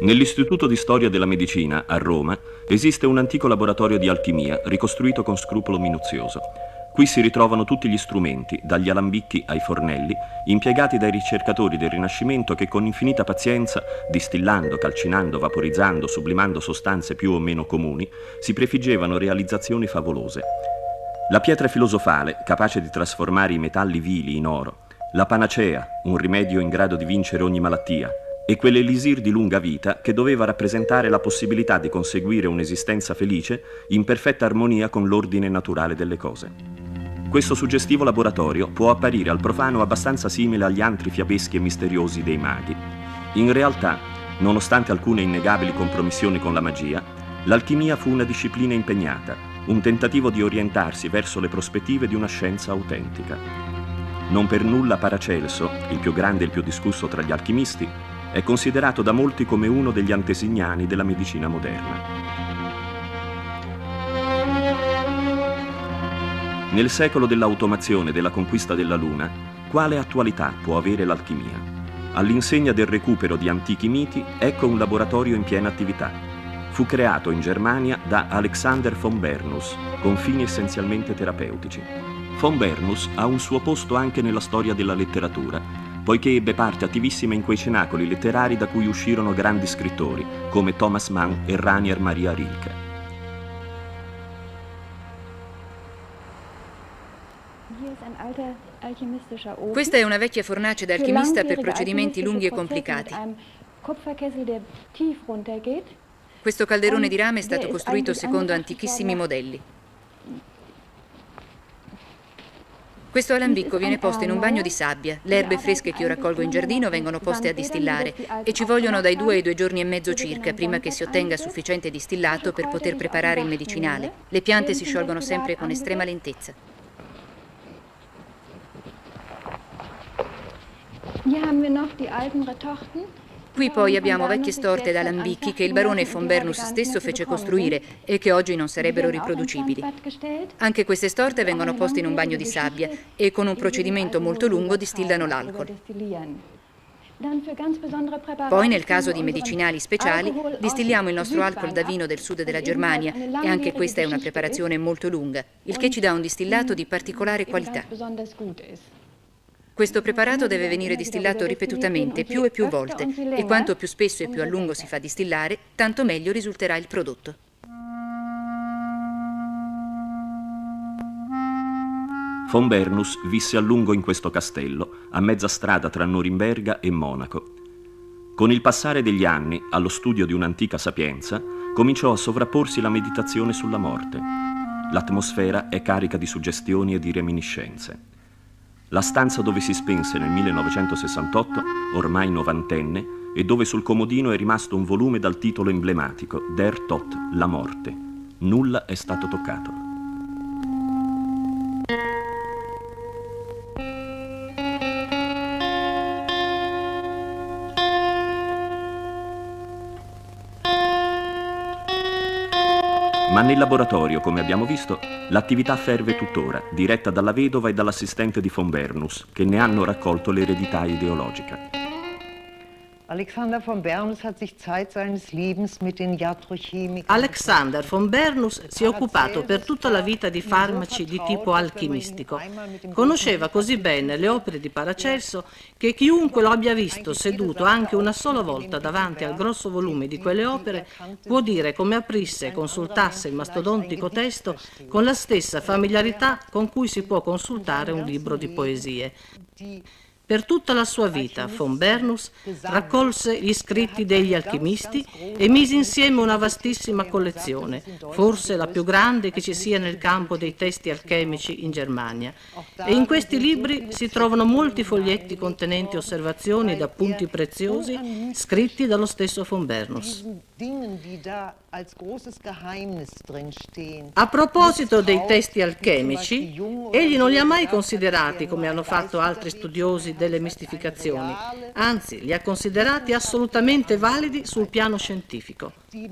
Nell'Istituto di Storia della Medicina, a Roma, esiste un antico laboratorio di alchimia ricostruito con scrupolo minuzioso. Qui si ritrovano tutti gli strumenti, dagli alambicchi ai fornelli, impiegati dai ricercatori del Rinascimento che con infinita pazienza, distillando, calcinando, vaporizzando, sublimando sostanze più o meno comuni, si prefiggevano realizzazioni favolose. La pietra filosofale, capace di trasformare i metalli vili in oro, la panacea, un rimedio in grado di vincere ogni malattia, e quell'elisir di lunga vita che doveva rappresentare la possibilità di conseguire un'esistenza felice in perfetta armonia con l'ordine naturale delle cose. Questo suggestivo laboratorio può apparire al profano abbastanza simile agli antri fiabeschi e misteriosi dei maghi. In realtà, nonostante alcune innegabili compromissioni con la magia, l'alchimia fu una disciplina impegnata, un tentativo di orientarsi verso le prospettive di una scienza autentica. Non per nulla Paracelso, il più grande e il più discusso tra gli alchimisti, è considerato da molti come uno degli antesignani della medicina moderna. Nel secolo dell'automazione e della conquista della Luna, quale attualità può avere l'alchimia? All'insegna del recupero di antichi miti, ecco un laboratorio in piena attività. Fu creato in Germania da Alexander von Bernus, con fini essenzialmente terapeutici. Von Bernus ha un suo posto anche nella storia della letteratura, poiché ebbe parte attivissima in quei cenacoli letterari da cui uscirono grandi scrittori, come Thomas Mann e Rainer Maria Rilke. Questa è una vecchia fornace da alchimista per procedimenti lunghi e complicati. Questo calderone di rame è stato costruito secondo antichissimi modelli. Questo alambicco viene posto in un bagno di sabbia. Le erbe fresche che io raccolgo in giardino vengono poste a distillare e ci vogliono dai 2 ai 2 giorni e mezzo circa prima che si ottenga sufficiente distillato per poter preparare il medicinale. Le piante si sciolgono sempre con estrema lentezza. Qui poi abbiamo vecchie storte da alambicchi che il barone von Bernus stesso fece costruire e che oggi non sarebbero riproducibili. Anche queste storte vengono poste in un bagno di sabbia e con un procedimento molto lungo distillano l'alcol. Poi nel caso di medicinali speciali distilliamo il nostro alcol da vino del sud della Germania e anche questa è una preparazione molto lunga, il che ci dà un distillato di particolare qualità. Questo preparato deve venire distillato ripetutamente, più e più volte, e quanto più spesso e più a lungo si fa distillare, tanto meglio risulterà il prodotto. Von Bernus visse a lungo in questo castello, a mezza strada tra Norimberga e Monaco. Con il passare degli anni, allo studio di un'antica sapienza, cominciò a sovrapporsi la meditazione sulla morte. L'atmosfera è carica di suggestioni e di reminiscenze. La stanza dove si spense nel 1968, ormai novantenne, e dove sul comodino è rimasto un volume dal titolo emblematico Der Tod, la morte. Nulla è stato toccato. Ma nel laboratorio, come abbiamo visto, l'attività ferve tuttora, diretta dalla vedova e dall'assistente di von Bernus, che ne hanno raccolto l'eredità ideologica. Alexander von Bernus si è occupato per tutta la vita di farmaci di tipo alchimistico. Conosceva così bene le opere di Paracelso che chiunque lo abbia visto seduto anche una sola volta davanti al grosso volume di quelle opere può dire come aprisse e consultasse il mastodontico testo con la stessa familiarità con cui si può consultare un libro di poesie. Per tutta la sua vita, von Bernus raccolse gli scritti degli alchimisti e mise insieme una vastissima collezione, forse la più grande che ci sia nel campo dei testi alchemici in Germania. E in questi libri si trovano molti foglietti contenenti osservazioni ed appunti preziosi scritti dallo stesso von Bernus. A proposito dei testi alchemici, egli non li ha mai considerati, come hanno fatto altri studiosi, delle mistificazioni, anzi li ha considerati assolutamente validi sul piano scientifico.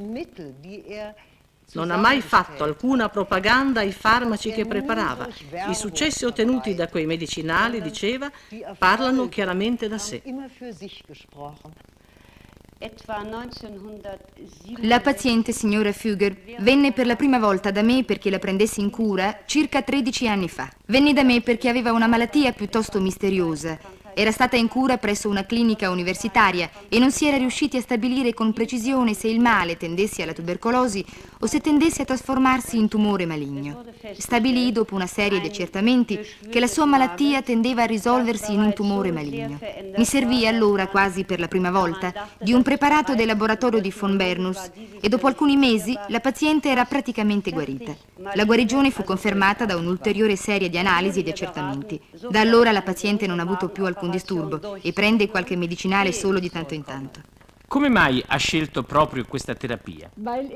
Non ha mai fatto alcuna propaganda ai farmaci che preparava. I successi ottenuti da quei medicinali, diceva, parlano chiaramente da sé. La paziente, signora Fugger, venne per la prima volta da me perché la prendessi in cura circa 13 anni fa. Venne da me perché aveva una malattia piuttosto misteriosa. Era stata in cura presso una clinica universitaria e non si era riusciti a stabilire con precisione se il male tendesse alla tubercolosi o se tendesse a trasformarsi in tumore maligno. Stabilì, dopo una serie di accertamenti, che la sua malattia tendeva a risolversi in un tumore maligno. Mi servì allora, quasi per la prima volta, di un preparato del laboratorio di von Bernus e dopo alcuni mesi la paziente era praticamente guarita. La guarigione fu confermata da un'ulteriore serie di analisi e di accertamenti. Da allora la paziente non ha avuto più alcun disturbo e prende qualche medicinale solo di tanto in tanto. Come mai ha scelto proprio questa terapia?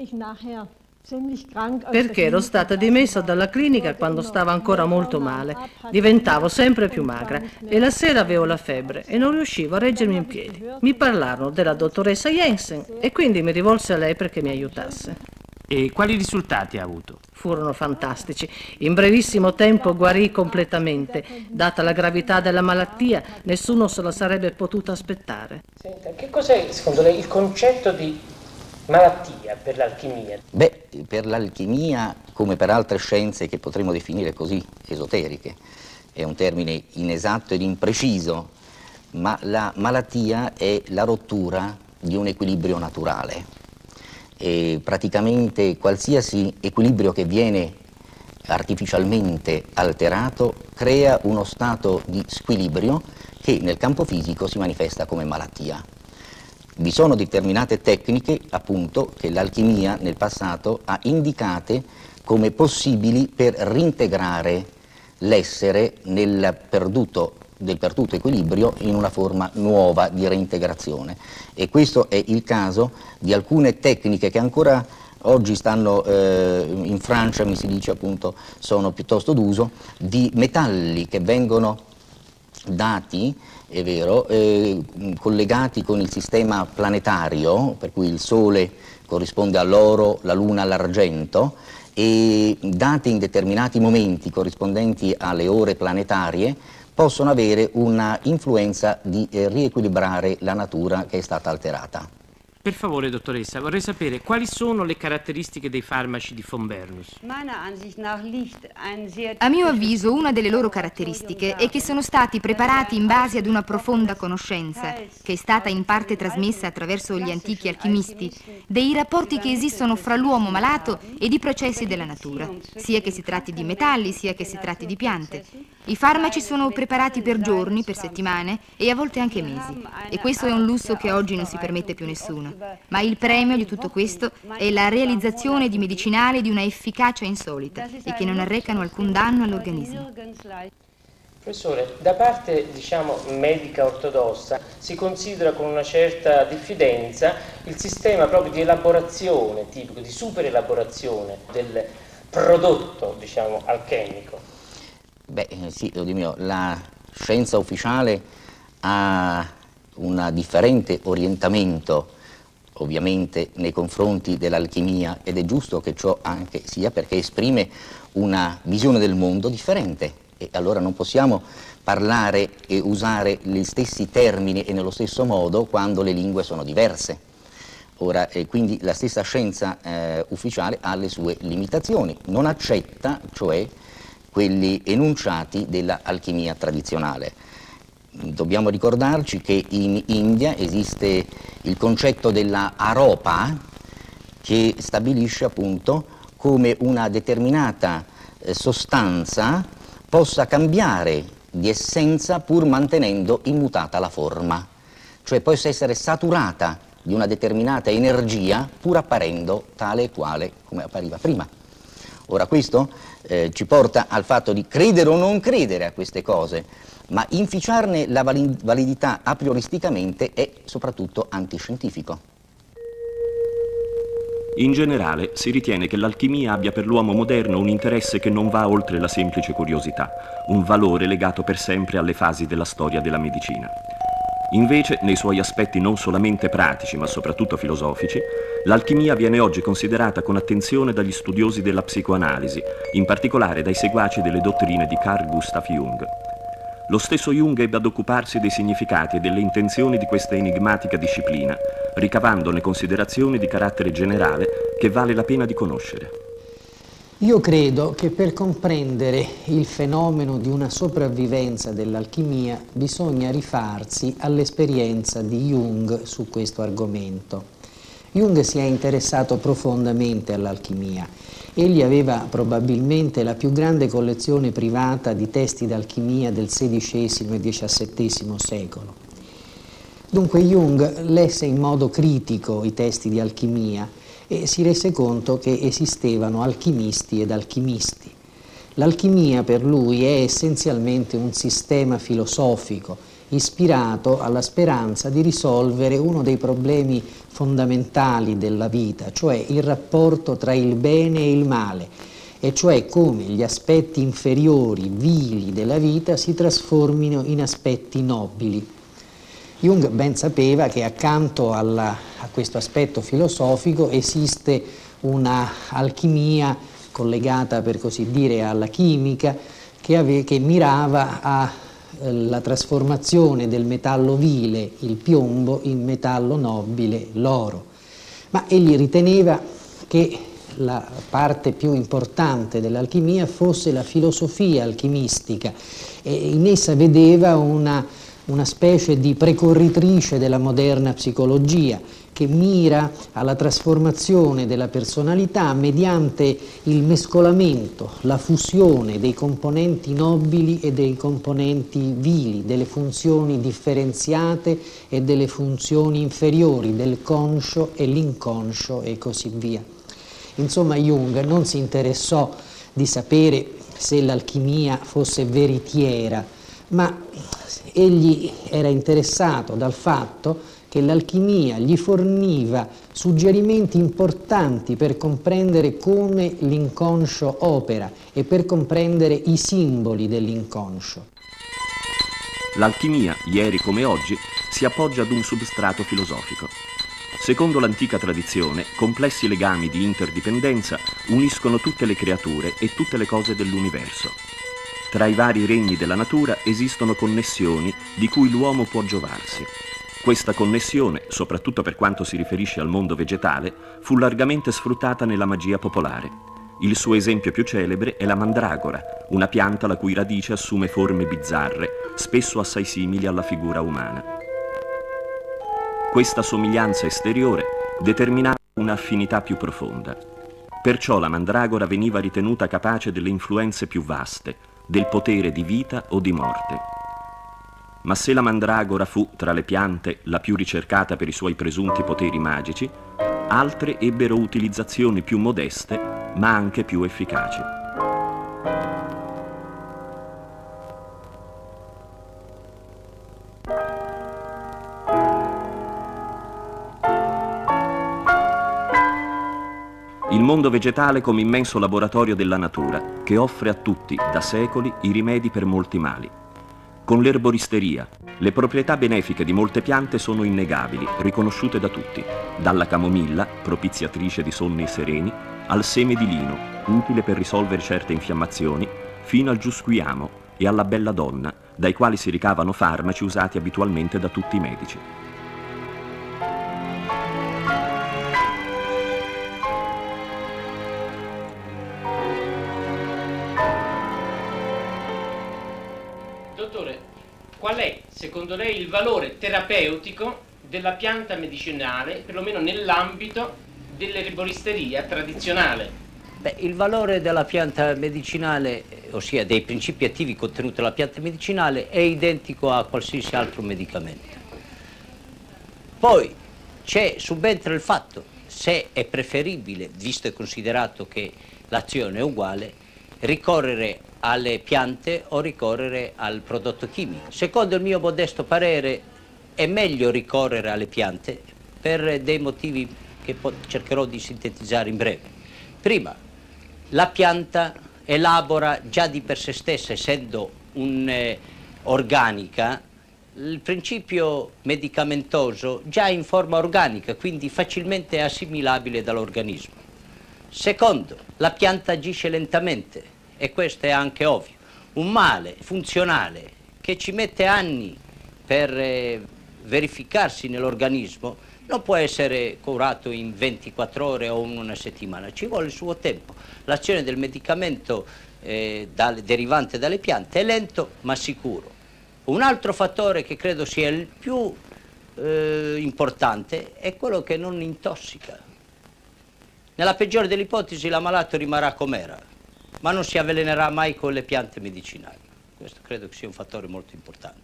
Perché ero stata dimessa dalla clinica quando stavo ancora molto male. Diventavo sempre più magra e la sera avevo la febbre e non riuscivo a reggermi in piedi. Mi parlarono della dottoressa Jensen e quindi mi rivolsi a lei perché mi aiutasse. E quali risultati ha avuto? Furono fantastici. In brevissimo tempo guarì completamente. Data la gravità della malattia, nessuno se la sarebbe potuta aspettare. Senta, che cos'è secondo lei il concetto di malattia per l'alchimia? Beh, per l'alchimia, come per altre scienze che potremmo definire così esoteriche, è un termine inesatto ed impreciso, ma la malattia è la rottura di un equilibrio naturale. E praticamente qualsiasi equilibrio che viene artificialmente alterato crea uno stato di squilibrio che nel campo fisico si manifesta come malattia. Vi sono determinate tecniche, appunto, che l'alchimia nel passato ha indicate come possibili per reintegrare l'essere del perduto equilibrio in una forma nuova di reintegrazione. E questo è il caso di alcune tecniche che ancora oggi stanno in Francia, mi si dice appunto, sono piuttosto d'uso, di metalli che vengono dati, è vero, collegati con il sistema planetario, per cui il Sole corrisponde all'oro, la Luna all'argento, e dati in determinati momenti corrispondenti alle ore planetarie possono avere una influenza di riequilibrare la natura che è stata alterata. Per favore, dottoressa, vorrei sapere quali sono le caratteristiche dei farmaci di von Bernus. A mio avviso, una delle loro caratteristiche è che sono stati preparati in base ad una profonda conoscenza, che è stata in parte trasmessa attraverso gli antichi alchimisti, dei rapporti che esistono fra l'uomo malato e i processi della natura, sia che si tratti di metalli, sia che si tratti di piante. I farmaci sono preparati per giorni, per settimane e a volte anche mesi. E questo è un lusso che oggi non si permette più nessuno. Ma il premio di tutto questo è la realizzazione di medicinali di una efficacia insolita e che non arrecano alcun danno all'organismo. Professore, da parte, diciamo, medica ortodossa si considera con una certa diffidenza il sistema proprio di elaborazione tipico, di superelaborazione del prodotto, diciamo, alchemico. Beh, sì, Dio mio, la scienza ufficiale ha un differente orientamento ovviamente nei confronti dell'alchimia ed è giusto che ciò anche sia perché esprime una visione del mondo differente e allora non possiamo parlare e usare gli stessi termini e nello stesso modo quando le lingue sono diverse. Ora, quindi la stessa scienza ufficiale ha le sue limitazioni, non accetta cioè quelli enunciati dell'alchimia tradizionale. Dobbiamo ricordarci che in India esiste il concetto della aropa che stabilisce appunto come una determinata sostanza possa cambiare di essenza pur mantenendo immutata la forma, cioè può essere saturata di una determinata energia pur apparendo tale e quale come appariva prima. Ora questo ci porta al fatto di credere o non credere a queste cose, ma inficiarne la validità a prioristicamente è soprattutto antiscientifico. In generale si ritiene che l'alchimia abbia per l'uomo moderno un interesse che non va oltre la semplice curiosità, un valore legato per sempre alle fasi della storia della medicina. Invece, nei suoi aspetti non solamente pratici, ma soprattutto filosofici, l'alchimia viene oggi considerata con attenzione dagli studiosi della psicoanalisi, in particolare dai seguaci delle dottrine di Carl Gustav Jung. lo stesso Jung ebbe ad occuparsi dei significati e delle intenzioni di questa enigmatica disciplina, ricavandone considerazioni di carattere generale che vale la pena di conoscere. Io credo che per comprendere il fenomeno di una sopravvivenza dell'alchimia bisogna rifarsi all'esperienza di Jung su questo argomento. Jung si è interessato profondamente all'alchimia. Egli aveva probabilmente la più grande collezione privata di testi d'alchimia del XVI e XVII secolo. Dunque Jung lesse in modo critico i testi di alchimia e si rese conto che esistevano alchimisti ed alchimisti. L'alchimia per lui è essenzialmente un sistema filosofico ispirato alla speranza di risolvere uno dei problemi fondamentali della vita, cioè il rapporto tra il bene e il male, e cioè come gli aspetti inferiori, vili della vita si trasformino in aspetti nobili. Jung ben sapeva che accanto a questo aspetto filosofico esiste una alchimia collegata, per così dire, alla chimica, che mirava alla trasformazione del metallo vile, il piombo, in metallo nobile, l'oro. Ma egli riteneva che la parte più importante dell'alchimia fosse la filosofia alchimistica e in essa vedeva una specie di precorritrice della moderna psicologia che mira alla trasformazione della personalità mediante il mescolamento, la fusione dei componenti nobili e dei componenti vili, delle funzioni differenziate e delle funzioni inferiori, del conscio e l'inconscio e così via. Insomma, Jung non si interessò di sapere se l'alchimia fosse veritiera, ma egli era interessato dal fatto che l'alchimia gli forniva suggerimenti importanti per comprendere come l'inconscio opera e per comprendere i simboli dell'inconscio. L'alchimia, ieri come oggi, si appoggia ad un substrato filosofico. Secondo l'antica tradizione, complessi legami di interdipendenza uniscono tutte le creature e tutte le cose dell'universo. Tra i vari regni della natura esistono connessioni di cui l'uomo può giovarsi. Questa connessione, soprattutto per quanto si riferisce al mondo vegetale, fu largamente sfruttata nella magia popolare. Il suo esempio più celebre è la mandragora, una pianta la cui radice assume forme bizzarre, spesso assai simili alla figura umana. Questa somiglianza esteriore determinava un'affinità più profonda. Perciò la mandragora veniva ritenuta capace delle influenze più vaste, del potere di vita o di morte. Ma se la mandragora fu tra le piante la più ricercata per i suoi presunti poteri magici, altre ebbero utilizzazioni più modeste, ma anche più efficaci. Il mondo vegetale come immenso laboratorio della natura, che offre a tutti, da secoli, i rimedi per molti mali. Con l'erboristeria, le proprietà benefiche di molte piante sono innegabili, riconosciute da tutti, dalla camomilla, propiziatrice di sonni sereni, al seme di lino, utile per risolvere certe infiammazioni, fino al giusquiamo e alla belladonna, dai quali si ricavano farmaci usati abitualmente da tutti i medici. Dottore, qual è, secondo lei, il valore terapeutico della pianta medicinale, perlomeno nell'ambito dell'erboristeria tradizionale? Beh, il valore della pianta medicinale, ossia dei principi attivi contenuti nella pianta medicinale, è identico a qualsiasi altro medicamento. Poi subentra il fatto se è preferibile, visto e considerato che l'azione è uguale, ricorrere alle piante o ricorrere al prodotto chimico. Secondo il mio modesto parere è meglio ricorrere alle piante per dei motivi che cercherò di sintetizzare in breve. Prima, la pianta elabora già di per sé stessa, essendo organica, il principio medicamentoso già in forma organica, quindi facilmente assimilabile dall'organismo. Secondo, la pianta agisce lentamente e questo è anche ovvio. Un male funzionale che ci mette anni per verificarsi nell'organismo non può essere curato in 24 ore o in una settimana, ci vuole il suo tempo. L'azione del medicamento derivante dalle piante è lento ma sicuro. Un altro fattore che credo sia il più importante è quello che non intossica. Nella peggiore delle ipotesi l'ammalato rimarrà com'era, ma non si avvelenerà mai con le piante medicinali. Questo credo che sia un fattore molto importante.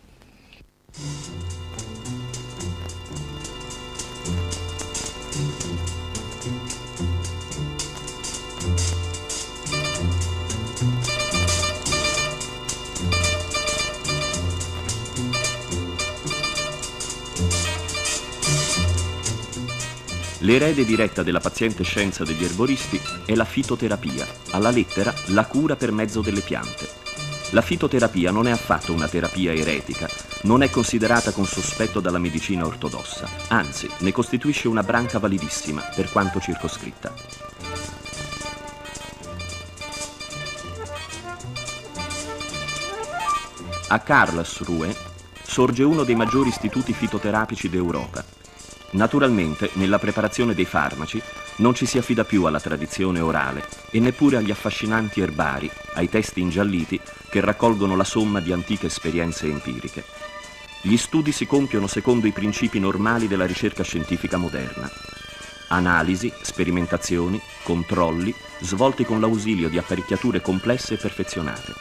L'erede diretta della paziente scienza degli erboristi è la fitoterapia, alla lettera la cura per mezzo delle piante. La fitoterapia non è affatto una terapia eretica, non è considerata con sospetto dalla medicina ortodossa, anzi ne costituisce una branca validissima per quanto circoscritta. A Karlsruhe sorge uno dei maggiori istituti fitoterapici d'Europa. Naturalmente, nella preparazione dei farmaci non ci si affida più alla tradizione orale e neppure agli affascinanti erbari, ai testi ingialliti che raccolgono la somma di antiche esperienze empiriche. Gli studi si compiono secondo i principi normali della ricerca scientifica moderna. Analisi, sperimentazioni, controlli, svolti con l'ausilio di apparecchiature complesse e perfezionate.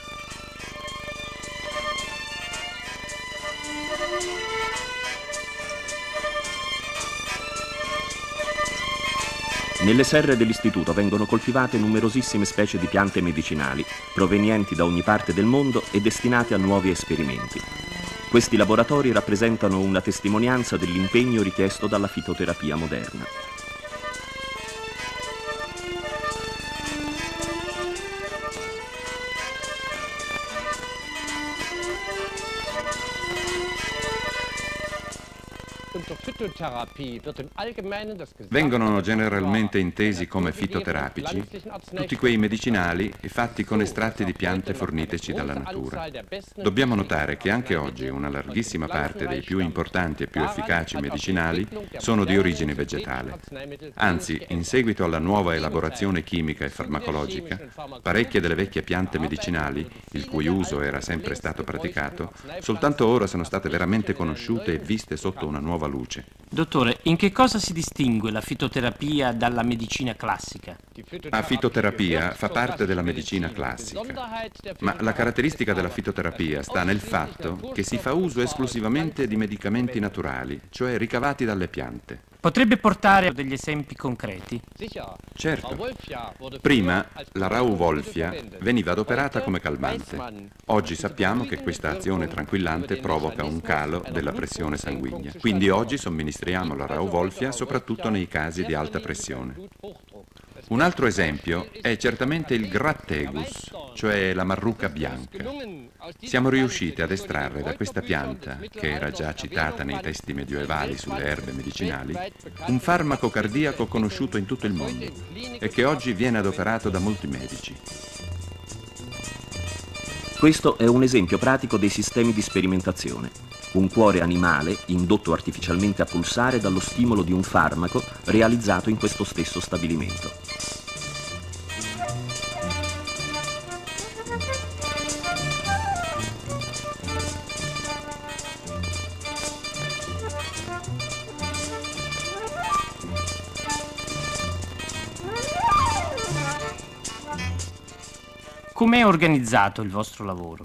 Nelle serre dell'istituto vengono coltivate numerosissime specie di piante medicinali, provenienti da ogni parte del mondo e destinate a nuovi esperimenti. Questi laboratori rappresentano una testimonianza dell'impegno richiesto dalla fitoterapia moderna. Vengono generalmente intesi come fitoterapici tutti quei medicinali fatti con estratti di piante forniteci dalla natura. Dobbiamo notare che anche oggi una larghissima parte dei più importanti e più efficaci medicinali sono di origine vegetale. Anzi, in seguito alla nuova elaborazione chimica e farmacologica, parecchie delle vecchie piante medicinali, il cui uso era sempre stato praticato, soltanto ora sono state veramente conosciute e viste sotto una nuova luce. Dottore, in che cosa si distingue la fitoterapia dalla medicina classica? La fitoterapia fa parte della medicina classica, ma la caratteristica della fitoterapia sta nel fatto che si fa uso esclusivamente di medicamenti naturali, cioè ricavati dalle piante. Potrebbe portare degli esempi concreti? Certo. Prima la Rauwolfia veniva adoperata come calmante. Oggi sappiamo che questa azione tranquillante provoca un calo della pressione sanguigna. Quindi oggi somministriamo la Rauwolfia soprattutto nei casi di alta pressione. Un altro esempio è certamente il Grattegus, cioè la marruca bianca. Siamo riusciti ad estrarre da questa pianta, che era già citata nei testi medioevali sulle erbe medicinali, un farmaco cardiaco conosciuto in tutto il mondo e che oggi viene adoperato da molti medici. Questo è un esempio pratico dei sistemi di sperimentazione. Un cuore animale indotto artificialmente a pulsare dallo stimolo di un farmaco realizzato in questo stesso stabilimento. Com'è organizzato il vostro lavoro?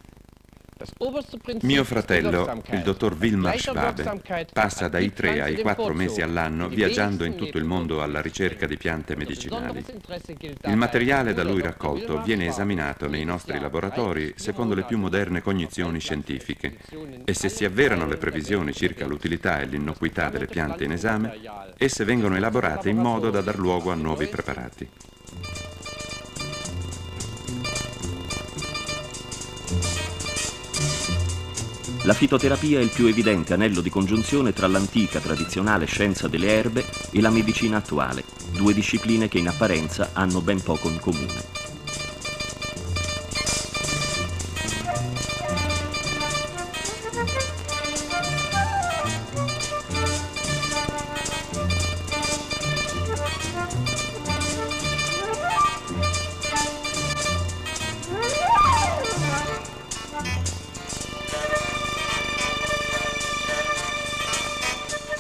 Mio fratello, il dottor Wilmar Schwabe, passa dai 3 ai 4 mesi all'anno viaggiando in tutto il mondo alla ricerca di piante medicinali. Il materiale da lui raccolto viene esaminato nei nostri laboratori secondo le più moderne cognizioni scientifiche e se si avverano le previsioni circa l'utilità e l'innocuità delle piante in esame, esse vengono elaborate in modo da dar luogo a nuovi preparati. La fitoterapia è il più evidente anello di congiunzione tra l'antica tradizionale scienza delle erbe e la medicina attuale, due discipline che in apparenza hanno ben poco in comune.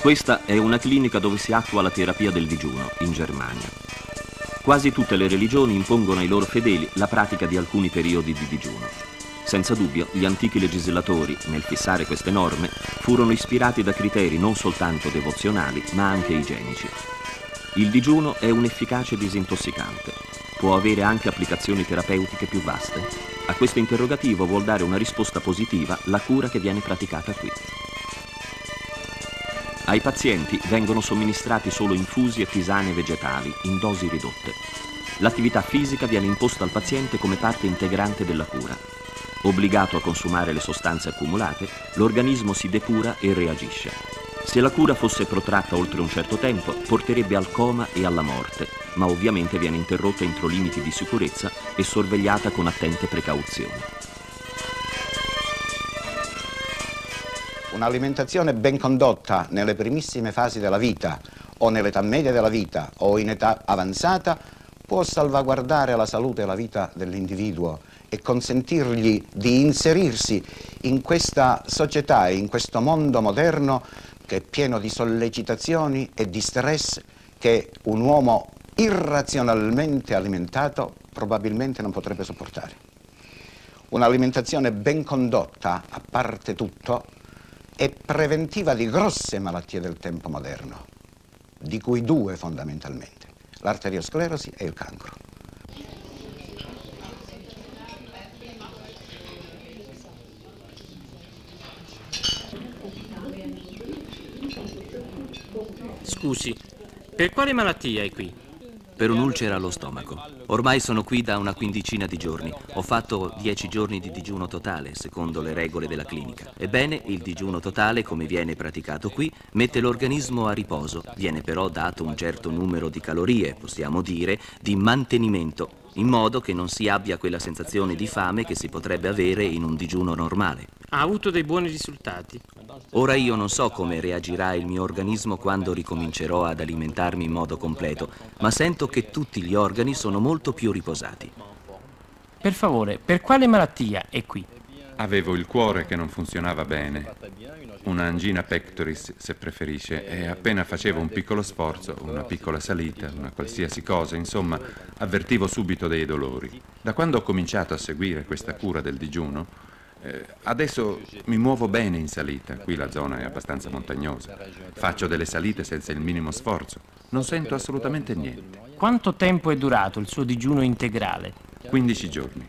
Questa è una clinica dove si attua la terapia del digiuno, in Germania. Quasi tutte le religioni impongono ai loro fedeli la pratica di alcuni periodi di digiuno. Senza dubbio, gli antichi legislatori, nel fissare queste norme, furono ispirati da criteri non soltanto devozionali, ma anche igienici. Il digiuno è un efficace disintossicante. Può avere anche applicazioni terapeutiche più vaste? A questo interrogativo vuol dare una risposta positiva la cura che viene praticata qui. Ai pazienti vengono somministrati solo infusi e tisane vegetali in dosi ridotte. L'attività fisica viene imposta al paziente come parte integrante della cura. Obbligato a consumare le sostanze accumulate, l'organismo si depura e reagisce. Se la cura fosse protratta oltre un certo tempo, porterebbe al coma e alla morte, ma ovviamente viene interrotta entro limiti di sicurezza e sorvegliata con attente precauzioni. Un'alimentazione ben condotta nelle primissime fasi della vita o nell'età media della vita o in età avanzata può salvaguardare la salute e la vita dell'individuo e consentirgli di inserirsi in questa società e in questo mondo moderno che è pieno di sollecitazioni e di stress che un uomo irrazionalmente alimentato probabilmente non potrebbe sopportare. Un'alimentazione ben condotta, a parte tutto, è preventiva di grosse malattie del tempo moderno, di cui due fondamentalmente, l'arteriosclerosi e il cancro. Scusi, per quale malattia è qui? Per un'ulcera allo stomaco. Ormai sono qui da una quindicina di giorni. Ho fatto 10 giorni di digiuno totale, secondo le regole della clinica. Ebbene, il digiuno totale, come viene praticato qui, mette l'organismo a riposo. Viene però dato un certo numero di calorie, possiamo dire, di mantenimento, in modo che non si abbia quella sensazione di fame che si potrebbe avere in un digiuno normale. Ha avuto dei buoni risultati? Ora io non so come reagirà il mio organismo quando ricomincerò ad alimentarmi in modo completo, ma sento che tutti gli organi sono molto più riposati. Per favore, per quale malattia è qui? Avevo il cuore che non funzionava bene, una angina pectoris se preferisce, e appena facevo un piccolo sforzo, una piccola salita, una qualsiasi cosa, insomma, avvertivo subito dei dolori. Da quando ho cominciato a seguire questa cura del digiuno, adesso mi muovo bene in salita, qui la zona è abbastanza montagnosa, faccio delle salite senza il minimo sforzo, non sento assolutamente niente. Quanto tempo è durato il suo digiuno integrale? 15 giorni.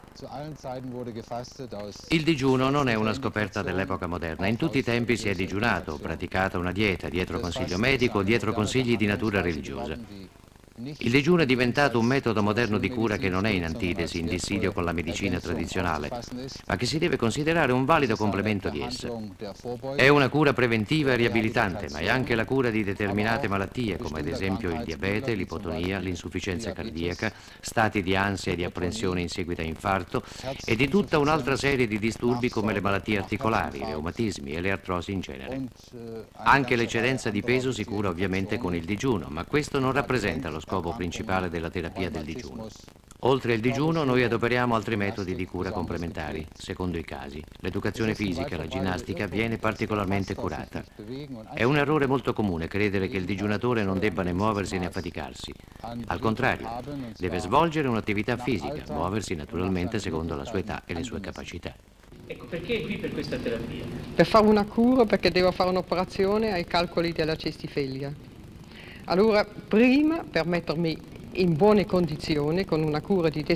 Il digiuno non è una scoperta dell'epoca moderna. In tutti i tempi si è digiunato, praticata una dieta, dietro consiglio medico, dietro consigli di natura religiosa. Il digiuno è diventato un metodo moderno di cura che non è in antitesi, in dissidio con la medicina tradizionale, ma che si deve considerare un valido complemento di essa. È una cura preventiva e riabilitante, ma è anche la cura di determinate malattie, come ad esempio il diabete, l'ipotonia, l'insufficienza cardiaca, stati di ansia e di apprensione in seguito a infarto e di tutta un'altra serie di disturbi come le malattie articolari, i reumatismi e le artrosi in genere. Anche l'eccedenza di peso si cura ovviamente con il digiuno, ma questo non rappresenta lo scopo principale della terapia del digiuno. Oltre il digiuno noi adoperiamo altri metodi di cura complementari, secondo i casi. L'educazione fisica, la ginnastica viene particolarmente curata. È un errore molto comune credere che il digiunatore non debba né muoversi né affaticarsi. Al contrario, deve svolgere un'attività fisica, muoversi naturalmente secondo la sua età e le sue capacità. Ecco, perché è qui per questa terapia? Per fare una cura, perché devo fare un'operazione ai calcoli della cestifelia. Allora, prima, per mettermi in buone condizioni, con una cura di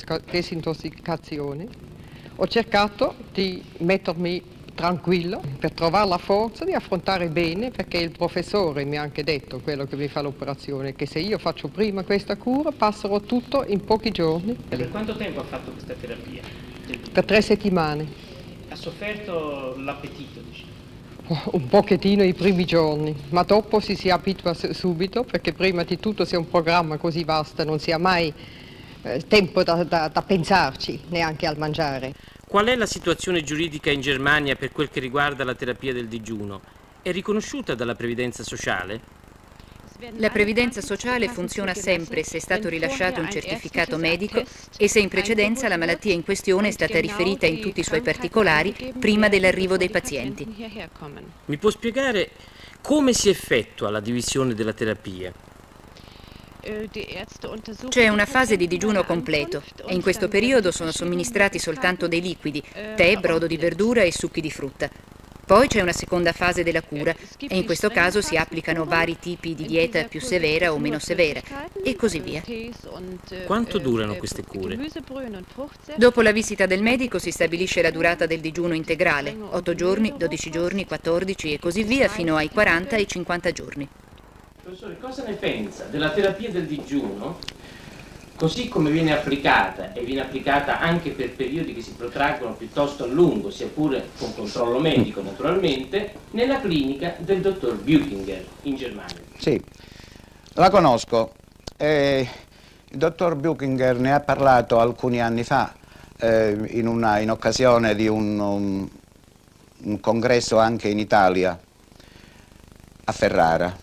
disintossicazione, ho cercato di mettermi tranquillo per trovare la forza di affrontare bene, perché il professore mi ha anche detto, quello che mi fa l'operazione, che se io faccio prima questa cura passerò tutto in pochi giorni. Per quanto tempo ha fatto questa terapia? Per 3 settimane. Ha sofferto l'appetito, diciamo? Un pochettino i primi giorni, ma dopo si abitua subito, perché prima di tutto se un programma così vasto non si ha mai tempo da pensarci, neanche al mangiare. Qual è la situazione giuridica in Germania per quel che riguarda la terapia del digiuno? È riconosciuta dalla previdenza sociale? La previdenza sociale funziona sempre se è stato rilasciato un certificato medico e se in precedenza la malattia in questione è stata riferita in tutti i suoi particolari prima dell'arrivo dei pazienti. Mi può spiegare come si effettua la divisione della terapia? C'è una fase di digiuno completo e in questo periodo sono somministrati soltanto dei liquidi, tè, brodo di verdura e succhi di frutta. Poi c'è una seconda fase della cura e in questo caso si applicano vari tipi di dieta più severa o meno severa e così via. Quanto durano queste cure? Dopo la visita del medico si stabilisce la durata del digiuno integrale, 8 giorni, 12 giorni, 14 e così via fino ai 40 e 50 giorni. Professore, cosa ne pensa della terapia del digiuno, così come viene applicata, e viene applicata anche per periodi che si protraggono piuttosto a lungo, sia pure con controllo medico naturalmente, nella clinica del dottor Buchinger in Germania? Sì, la conosco. Il dottor Buchinger ne ha parlato alcuni anni fa in occasione di un congresso anche in Italia, a Ferrara.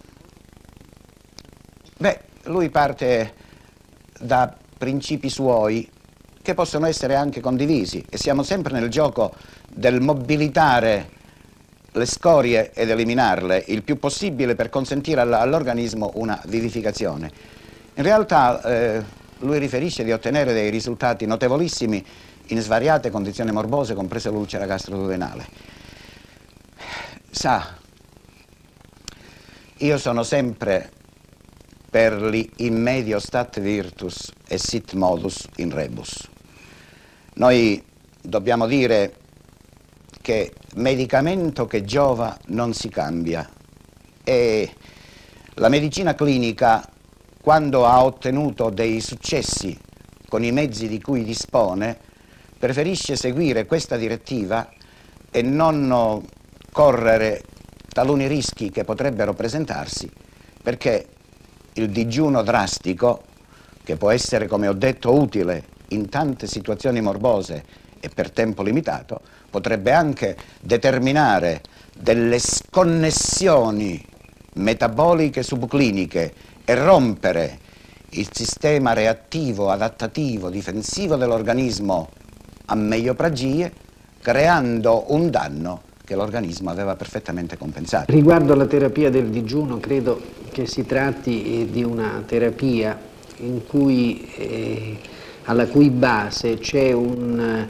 Beh, lui parte da principi suoi che possono essere anche condivisi e siamo sempre nel gioco del mobilitare le scorie ed eliminarle il più possibile per consentire all'organismo una vivificazione. In realtà lui riferisce di ottenere dei risultati notevolissimi in svariate condizioni morbose, compresa l'ulcera gastroduodenale. Sa, io sono sempre per l'immedio stat virtus e sit modus in rebus. Noi dobbiamo dire che medicamento che giova non si cambia e la medicina clinica, quando ha ottenuto dei successi con i mezzi di cui dispone, preferisce seguire questa direttiva e non correre taluni rischi che potrebbero presentarsi, perché il digiuno drastico, che può essere, come ho detto, utile in tante situazioni morbose e per tempo limitato, potrebbe anche determinare delle sconnessioni metaboliche subcliniche e rompere il sistema reattivo, adattativo, difensivo dell'organismo a megliopragie, creando un danno che l'organismo aveva perfettamente compensato. Riguardo alla terapia del digiuno, credo che si tratti di una terapia in cui, alla cui base c'è una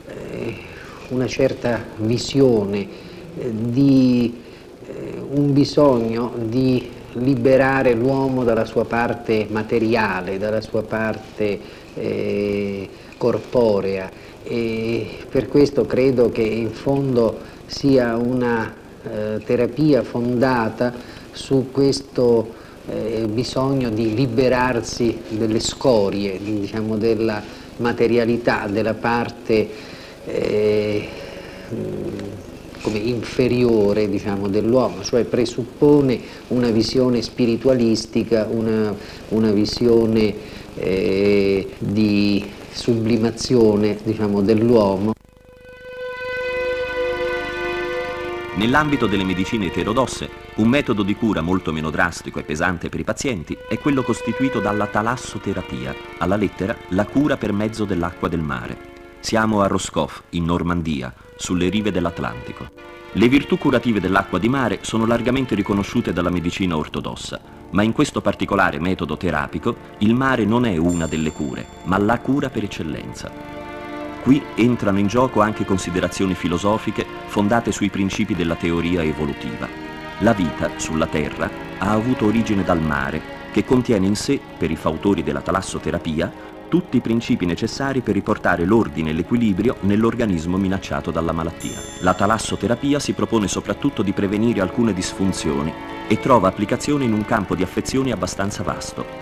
certa visione di un bisogno di liberare l'uomo dalla sua parte materiale, dalla sua parte corporea, e per questo credo che in fondo sia una terapia fondata su questo bisogno di liberarsi delle scorie, diciamo, della materialità, della parte come inferiore, diciamo, dell'uomo, cioè presuppone una visione spiritualistica, una visione di sublimazione, diciamo, dell'uomo. Nell'ambito delle medicine eterodosse, un metodo di cura molto meno drastico e pesante per i pazienti è quello costituito dalla talassoterapia, alla lettera la cura per mezzo dell'acqua del mare. Siamo a Roscoff, in Normandia, sulle rive dell'Atlantico. Le virtù curative dell'acqua di mare sono largamente riconosciute dalla medicina ortodossa, ma in questo particolare metodo terapico il mare non è una delle cure, ma la cura per eccellenza. Qui entrano in gioco anche considerazioni filosofiche fondate sui principi della teoria evolutiva. La vita sulla Terra ha avuto origine dal mare, che contiene in sé, per i fautori della talassoterapia, tutti i principi necessari per riportare l'ordine e l'equilibrio nell'organismo minacciato dalla malattia. La talassoterapia si propone soprattutto di prevenire alcune disfunzioni e trova applicazione in un campo di affezioni abbastanza vasto.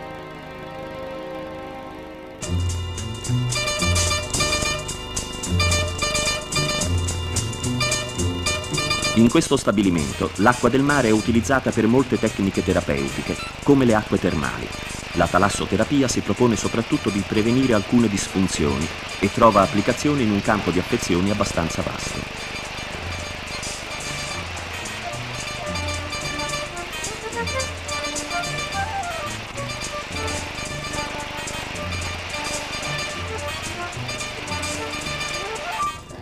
In questo stabilimento l'acqua del mare è utilizzata per molte tecniche terapeutiche, come le acque termali. La talassoterapia si propone soprattutto di prevenire alcune disfunzioni e trova applicazione in un campo di affezioni abbastanza vasto.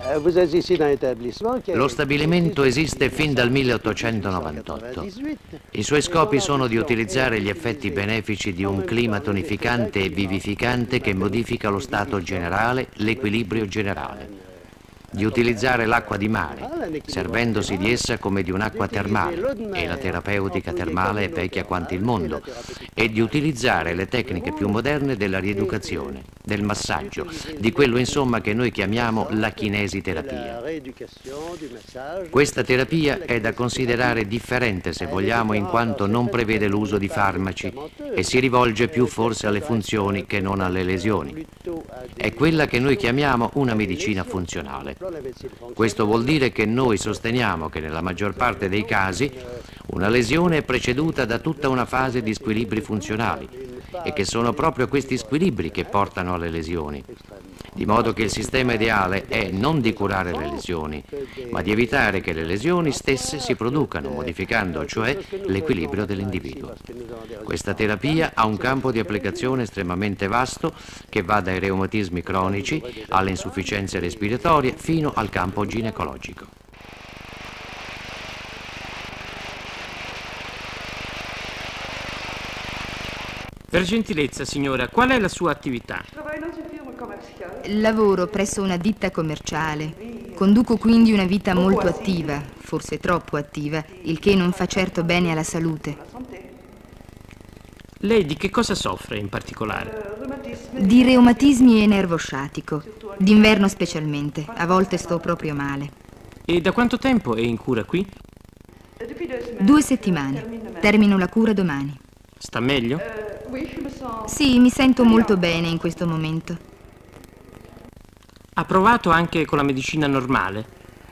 Lo stabilimento esiste fin dal 1898. I suoi scopi sono di utilizzare gli effetti benefici di un clima tonificante e vivificante che modifica lo stato generale, l'equilibrio generale. Di utilizzare l'acqua di mare, servendosi di essa come di un'acqua termale, e la terapeutica termale è vecchia quanto il mondo, e di utilizzare le tecniche più moderne della rieducazione, del massaggio, di quello insomma che noi chiamiamo la kinesiterapia. Questa terapia è da considerare differente, se vogliamo, in quanto non prevede l'uso di farmaci e si rivolge più forse alle funzioni che non alle lesioni. È quella che noi chiamiamo una medicina funzionale. Questo vuol dire che noi sosteniamo che nella maggior parte dei casi una lesione è preceduta da tutta una fase di squilibri funzionali e che sono proprio questi squilibri che portano alle lesioni. Di modo che il sistema ideale è non di curare le lesioni, ma di evitare che le lesioni stesse si producano, modificando cioè l'equilibrio dell'individuo. Questa terapia ha un campo di applicazione estremamente vasto che va dai reumatismi cronici alle insufficienze respiratorie fino al campo ginecologico. Per gentilezza, signora, qual è la sua attività? Lavoro presso una ditta commerciale. Conduco quindi una vita molto attiva, forse troppo attiva, il che non fa certo bene alla salute. Lei di che cosa soffre in particolare? Di reumatismi e nervo sciatico, d'inverno specialmente. A volte sto proprio male. E da quanto tempo è in cura qui? 2 settimane. Termino la cura domani. Sta meglio? Sì, mi sento molto bene in questo momento. Ha provato anche con la medicina normale?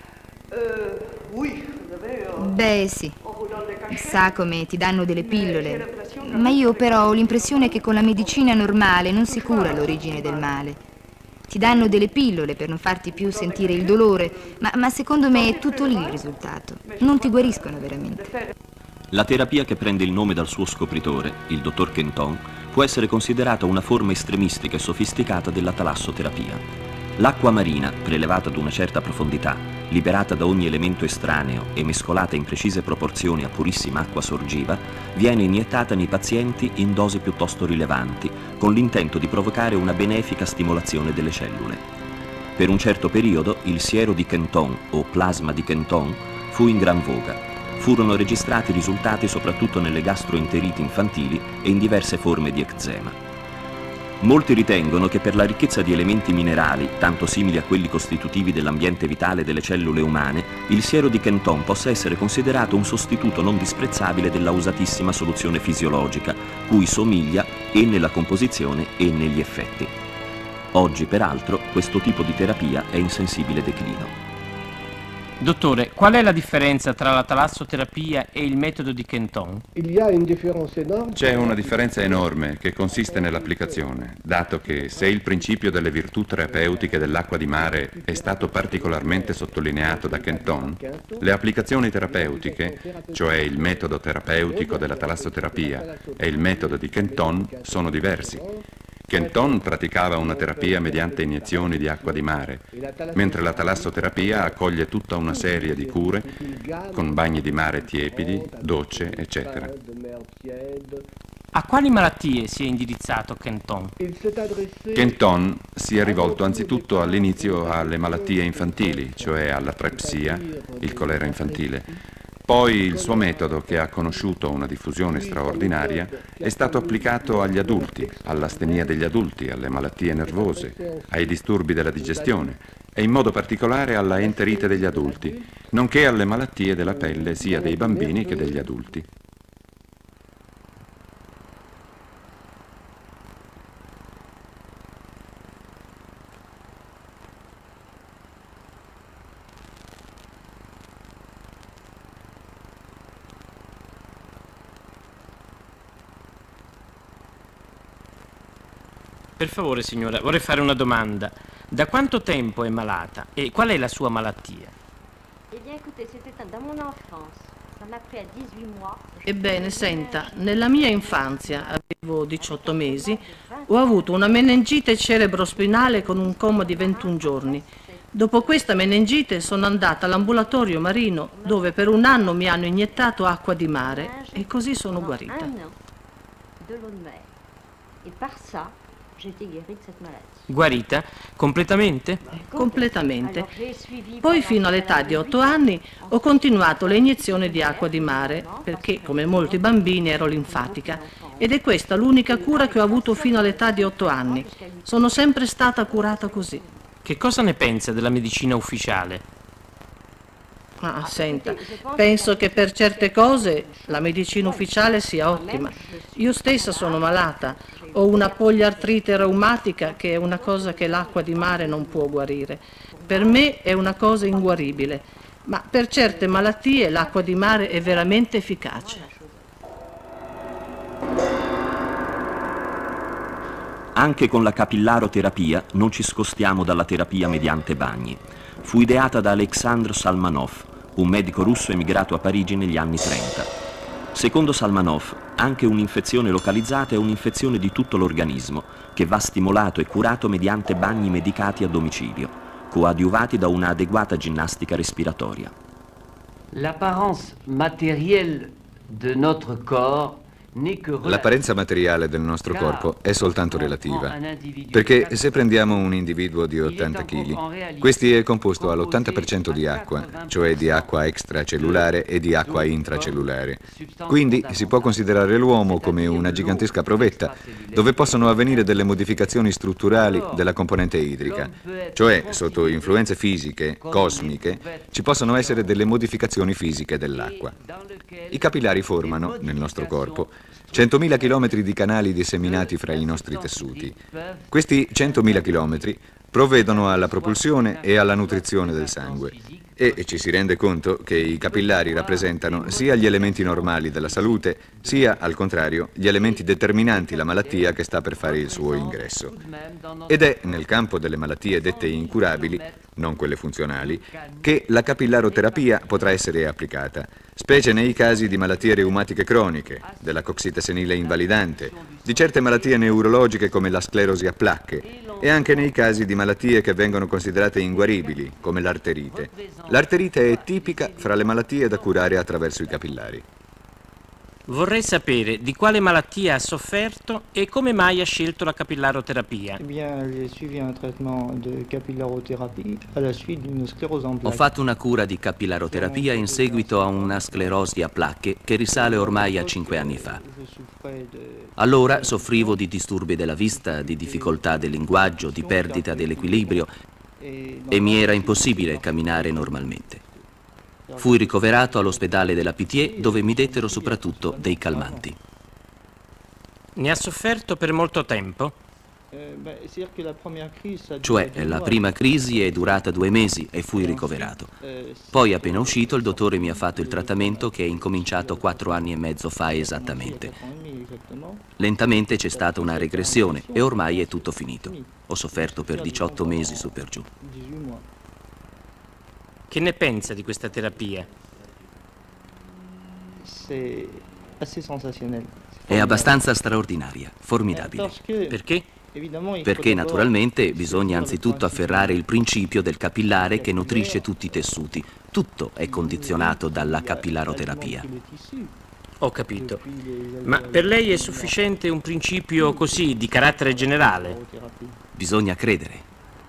Beh, sì. Sa come ti danno delle pillole. Ma io però ho l'impressione che con la medicina normale non si cura l'origine del male. Ti danno delle pillole per non farti più sentire il dolore, ma secondo me è tutto lì il risultato. Non ti guariscono veramente. La terapia che prende il nome dal suo scopritore, il dottor Kenton, può essere considerata una forma estremistica e sofisticata della talassoterapia. L'acqua marina, prelevata ad una certa profondità, liberata da ogni elemento estraneo e mescolata in precise proporzioni a purissima acqua sorgiva, viene iniettata nei pazienti in dosi piuttosto rilevanti, con l'intento di provocare una benefica stimolazione delle cellule. Per un certo periodo il siero di Kenton o plasma di Kenton fu in gran voga. Furono registrati risultati soprattutto nelle gastroenteriti infantili e in diverse forme di eczema. Molti ritengono che per la ricchezza di elementi minerali, tanto simili a quelli costitutivi dell'ambiente vitale delle cellule umane, il siero di Kenton possa essere considerato un sostituto non disprezzabile della usatissima soluzione fisiologica, cui somiglia e nella composizione e negli effetti. Oggi, peraltro, questo tipo di terapia è in sensibile declino. Dottore, qual è la differenza tra la talassoterapia e il metodo di Kenton? C'è una differenza enorme che consiste nell'applicazione, dato che se il principio delle virtù terapeutiche dell'acqua di mare è stato particolarmente sottolineato da Kenton, le applicazioni terapeutiche, cioè il metodo terapeutico della talassoterapia e il metodo di Kenton, sono diversi. Kenton praticava una terapia mediante iniezioni di acqua di mare, mentre la talassoterapia accoglie tutta una serie di cure con bagni di mare tiepidi, docce, eccetera. A quali malattie si è indirizzato Kenton? Kenton si è rivolto anzitutto all'inizio alle malattie infantili, cioè all'atrepsia, il colera infantile. Poi il suo metodo, che ha conosciuto una diffusione straordinaria, è stato applicato agli adulti, all'astenia degli adulti, alle malattie nervose, ai disturbi della digestione e in modo particolare alla enterite degli adulti, nonché alle malattie della pelle sia dei bambini che degli adulti. Per favore, signora, vorrei fare una domanda. Da quanto tempo è malata e qual è la sua malattia? Ebbene, senta, nella mia infanzia, avevo 18 mesi, ho avuto una meningite cerebrospinale con un coma di 21 giorni. Dopo questa meningite sono andata all'ambulatorio marino, dove per 1 anno mi hanno iniettato acqua di mare e così sono guarita. Guarita? Completamente? Completamente. Poi fino all'età di 8 anni ho continuato le iniezioni di acqua di mare, perché come molti bambini ero linfatica. Ed è questa l'unica cura che ho avuto fino all'età di 8 anni. Sono sempre stata curata così. Che cosa ne pensa della medicina ufficiale? Ah, senta, penso che per certe cose la medicina ufficiale sia ottima. Io stessa sono malata, ho una poliartrite reumatica che è una cosa che l'acqua di mare non può guarire. Per me è una cosa inguaribile, ma per certe malattie l'acqua di mare è veramente efficace. Anche con la capillaroterapia non ci scostiamo dalla terapia mediante bagni. Fu ideata da Aleksandr Salmanov, un medico russo emigrato a Parigi negli anni 30. Secondo Salmanov, anche un'infezione localizzata è un'infezione di tutto l'organismo, che va stimolato e curato mediante bagni medicati a domicilio, coadiuvati da una adeguata ginnastica respiratoria. L'apparence matérielle de notre corps. L'apparenza materiale del nostro corpo è soltanto relativa, perché se prendiamo un individuo di 80 kg, questi è composto all'80% di acqua, cioè di acqua extracellulare e di acqua intracellulare. Quindi si può considerare l'uomo come una gigantesca provetta, dove possono avvenire delle modificazioni strutturali della componente idrica, cioè sotto influenze fisiche, cosmiche, ci possono essere delle modificazioni fisiche dell'acqua. I capillari formano, nel nostro corpo, 100.000 chilometri di canali disseminati fra i nostri tessuti. Questi 100.000 chilometri provvedono alla propulsione e alla nutrizione del sangue e ci si rende conto che i capillari rappresentano sia gli elementi normali della salute, sia, al contrario, gli elementi determinanti la malattia che sta per fare il suo ingresso. Ed è nel campo delle malattie dette incurabili, non quelle funzionali, che la capillaroterapia potrà essere applicata, specie nei casi di malattie reumatiche croniche, della coxite senile invalidante, di certe malattie neurologiche come la sclerosi a placche e anche nei casi di malattie che vengono considerate inguaribili, come l'arterite. L'arterite è tipica fra le malattie da curare attraverso i capillari. Vorrei sapere di quale malattia ha sofferto e come mai ha scelto la capillaroterapia. Ho fatto una cura di capillaroterapia in seguito a una sclerosi a placche che risale ormai a 5 anni fa. Allora soffrivo di disturbi della vista, di difficoltà del linguaggio, di perdita dell'equilibrio e mi era impossibile camminare normalmente. Fui ricoverato all'ospedale della Pitié, dove mi dettero soprattutto dei calmanti. Ne ha sofferto per molto tempo? Cioè, la prima crisi è durata 2 mesi e fui ricoverato. Poi, appena uscito, il dottore mi ha fatto il trattamento che è incominciato 4 anni e mezzo fa esattamente. Lentamente c'è stata una regressione e ormai è tutto finito. Ho sofferto per 18 mesi su per giù. Che ne pensa di questa terapia? È abbastanza straordinaria, formidabile. Perché? Perché naturalmente bisogna anzitutto afferrare il principio del capillare che nutrisce tutti i tessuti. Tutto è condizionato dalla capillaroterapia. Ho capito. Ma per lei è sufficiente un principio così, di carattere generale? Bisogna credere.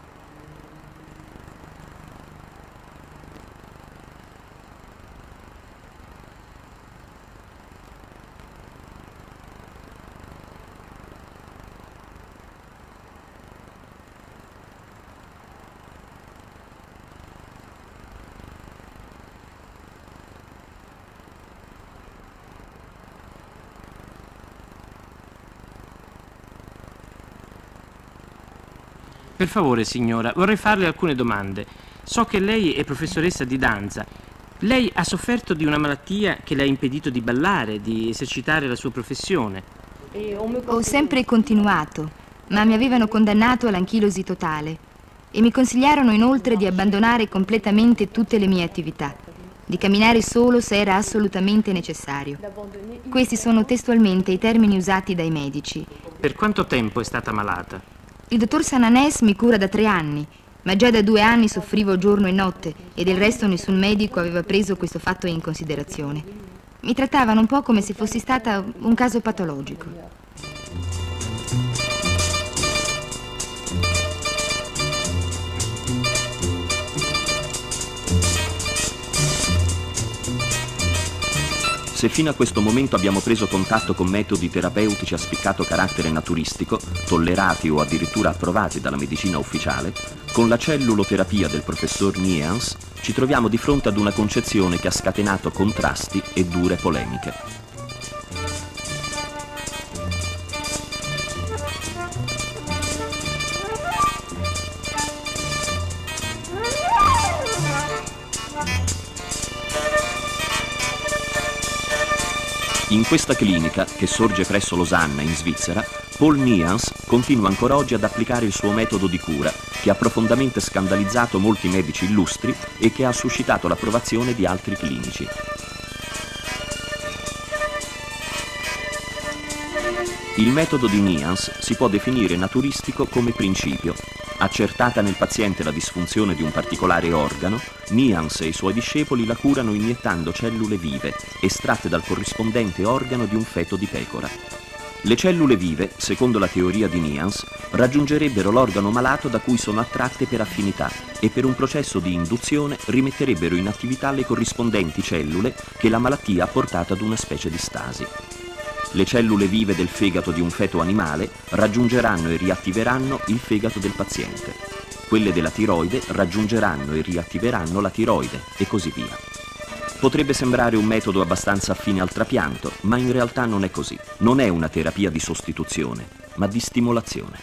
Per favore, signora, vorrei farle alcune domande. So che lei è professoressa di danza. Lei ha sofferto di una malattia che le ha impedito di ballare, di esercitare la sua professione. Ho sempre continuato, ma mi avevano condannato all'anchilosi totale e mi consigliarono inoltre di abbandonare completamente tutte le mie attività, di camminare solo se era assolutamente necessario. Questi sono testualmente i termini usati dai medici. Per quanto tempo è stata malata? Il dottor Sananès mi cura da 3 anni, ma già da 2 anni soffrivo giorno e notte e del resto nessun medico aveva preso questo fatto in considerazione. Mi trattavano un po' come se fossi stata un caso patologico. Se fino a questo momento abbiamo preso contatto con metodi terapeutici a spiccato carattere naturistico, tollerati o addirittura approvati dalla medicina ufficiale, con la celluloterapia del professor Nians ci troviamo di fronte ad una concezione che ha scatenato contrasti e dure polemiche. In questa clinica, che sorge presso Losanna, in Svizzera, Paul Nians continua ancora oggi ad applicare il suo metodo di cura, che ha profondamente scandalizzato molti medici illustri e che ha suscitato l'approvazione di altri clinici. Il metodo di Nians si può definire naturistico come principio. Accertata nel paziente la disfunzione di un particolare organo, Nians e i suoi discepoli la curano iniettando cellule vive, estratte dal corrispondente organo di un feto di pecora. Le cellule vive, secondo la teoria di Nians, raggiungerebbero l'organo malato da cui sono attratte per affinità e per un processo di induzione rimetterebbero in attività le corrispondenti cellule che la malattia ha portato ad una specie di stasi. Le cellule vive del fegato di un feto animale raggiungeranno e riattiveranno il fegato del paziente. Quelle della tiroide raggiungeranno e riattiveranno la tiroide e così via. Potrebbe sembrare un metodo abbastanza affine al trapianto, ma in realtà non è così. Non è una terapia di sostituzione, ma di stimolazione.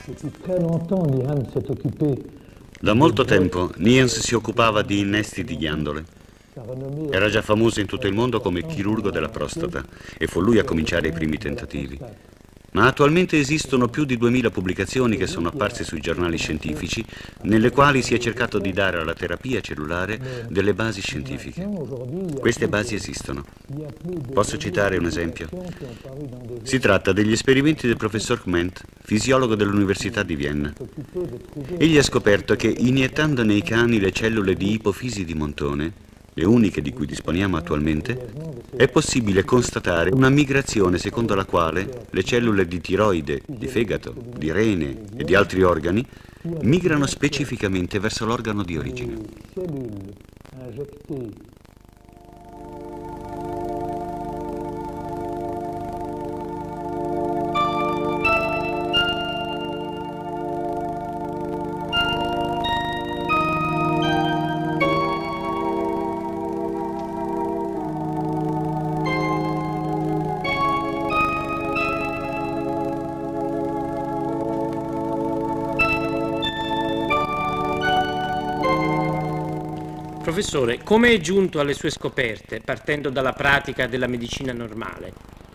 Da molto tempo Nians si occupava di innesti di ghiandole. Era già famoso in tutto il mondo come chirurgo della prostata e fu lui a cominciare i primi tentativi. Ma attualmente esistono più di 2000 pubblicazioni che sono apparse sui giornali scientifici, nelle quali si è cercato di dare alla terapia cellulare delle basi scientifiche. Queste basi esistono. Posso citare un esempio? Si tratta degli esperimenti del professor Kment, fisiologo dell'Università di Vienna. Egli ha scoperto che iniettando nei cani le cellule di ipofisi di montone, le uniche di cui disponiamo attualmente, è possibile constatare una migrazione secondo la quale le cellule di tiroide, di fegato, di rene e di altri organi migrano specificamente verso l'organo di origine. Professore, come è giunto alle sue scoperte, partendo dalla pratica della medicina normale?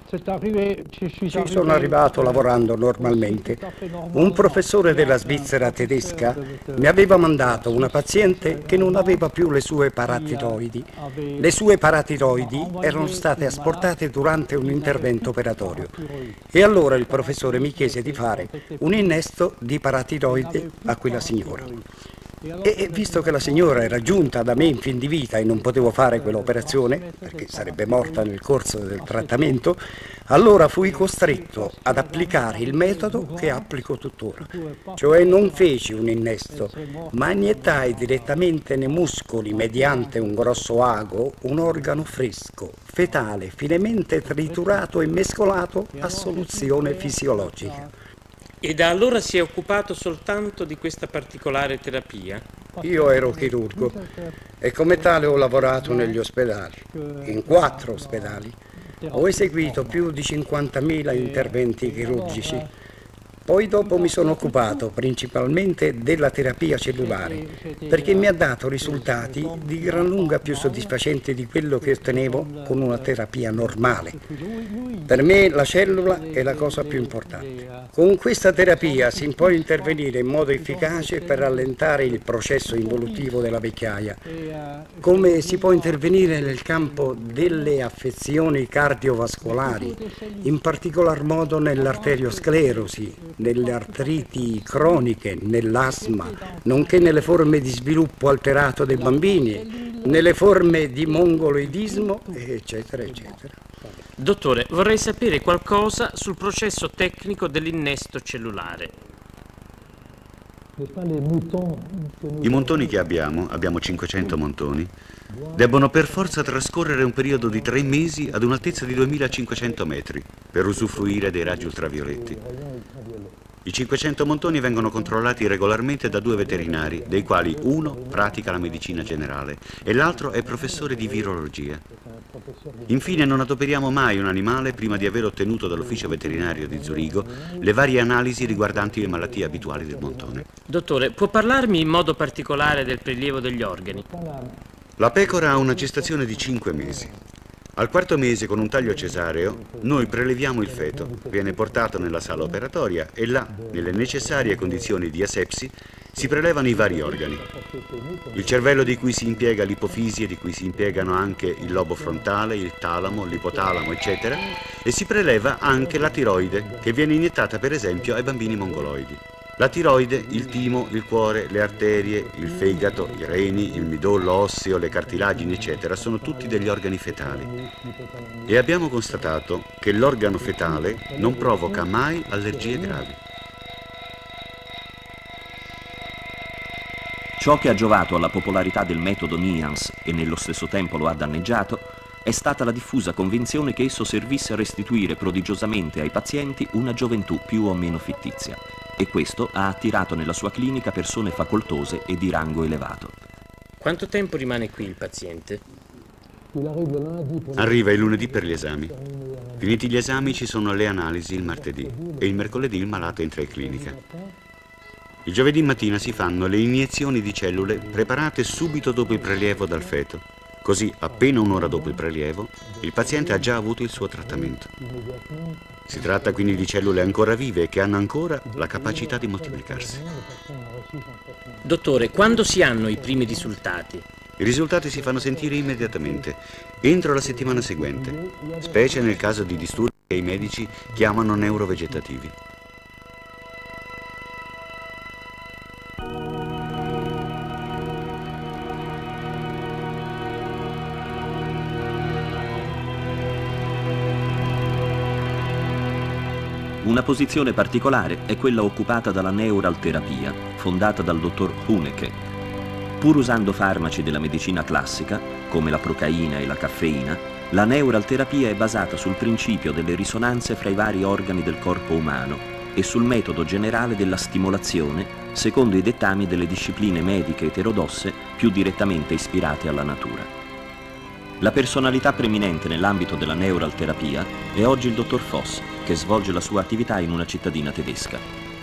Ci sono arrivato lavorando normalmente. Un professore della Svizzera tedesca mi aveva mandato una paziente che non aveva più le sue paratiroidi. Le sue paratiroidi erano state asportate durante un intervento operatorio. E allora il professore mi chiese di fare un innesto di paratiroide a quella signora. E visto che la signora era giunta da me in fin di vita e non potevo fare quell'operazione, perché sarebbe morta nel corso del trattamento, allora fui costretto ad applicare il metodo che applico tuttora. Cioè non feci un innesto, ma iniettai direttamente nei muscoli, mediante un grosso ago, un organo fresco, fetale, finemente triturato e mescolato a soluzione fisiologica. E da allora si è occupato soltanto di questa particolare terapia? Io ero chirurgo e come tale ho lavorato negli ospedali, in 4 ospedali. Ho eseguito più di 50.000 interventi chirurgici. Poi dopo mi sono occupato principalmente della terapia cellulare, perché mi ha dato risultati di gran lunga più soddisfacenti di quello che ottenevo con una terapia normale. Per me la cellula è la cosa più importante. Con questa terapia si può intervenire in modo efficace per rallentare il processo involutivo della vecchiaia, come si può intervenire nel campo delle affezioni cardiovascolari, in particolar modo nell'arteriosclerosi, nelle artriti croniche, nell'asma, nonché nelle forme di sviluppo alterato dei bambini, nelle forme di mongoloidismo, eccetera, eccetera. Dottore, vorrei sapere qualcosa sul processo tecnico dell'innesto cellulare. I montoni che abbiamo 500 montoni, debbono per forza trascorrere un periodo di 3 mesi ad un'altezza di 2500 metri per usufruire dei raggi ultravioletti. I 500 montoni vengono controllati regolarmente da 2 veterinari, dei quali uno pratica la medicina generale e l'altro è professore di virologia. Infine non adoperiamo mai un animale prima di aver ottenuto dall'ufficio veterinario di Zurigo le varie analisi riguardanti le malattie abituali del montone. Dottore, può parlarmi in modo particolare del prelievo degli organi? La pecora ha una gestazione di 5 mesi. Al 4º mese, con un taglio cesareo, noi preleviamo il feto, viene portato nella sala operatoria e là, nelle necessarie condizioni di asepsi, si prelevano i vari organi. Il cervello di cui si impiega l'ipofisi e di cui si impiegano anche il lobo frontale, il talamo, l'ipotalamo, eccetera, e si preleva anche la tiroide, che viene iniettata per esempio ai bambini mongoloidi. La tiroide, il timo, il cuore, le arterie, il fegato, i reni, il midollo osseo, le cartilagini, eccetera, sono tutti degli organi fetali. E abbiamo constatato che l'organo fetale non provoca mai allergie gravi. Ciò che ha giovato alla popolarità del metodo NIANS e nello stesso tempo lo ha danneggiato è stata la diffusa convinzione che esso servisse a restituire prodigiosamente ai pazienti una gioventù più o meno fittizia. E questo ha attirato nella sua clinica persone facoltose e di rango elevato. Quanto tempo rimane qui il paziente? Arriva il lunedì per gli esami. Finiti gli esami ci sono le analisi il martedì e il mercoledì il malato entra in clinica. Il giovedì mattina si fanno le iniezioni di cellule preparate subito dopo il prelievo dal feto. Così, appena un'ora dopo il prelievo, il paziente ha già avuto il suo trattamento. Si tratta quindi di cellule ancora vive che hanno ancora la capacità di moltiplicarsi. Dottore, quando si hanno i primi risultati? I risultati si fanno sentire immediatamente, entro la settimana seguente, specie nel caso di disturbi che i medici chiamano neurovegetativi. Una posizione particolare è quella occupata dalla neuralterapia, fondata dal dottor Huneke. Pur usando farmaci della medicina classica, come la procaina e la caffeina, la neuralterapia è basata sul principio delle risonanze fra i vari organi del corpo umano e sul metodo generale della stimolazione, secondo i dettami delle discipline mediche eterodosse più direttamente ispirate alla natura. La personalità preminente nell'ambito della neuralterapia è oggi il dottor Voss, che svolge la sua attività in una cittadina tedesca.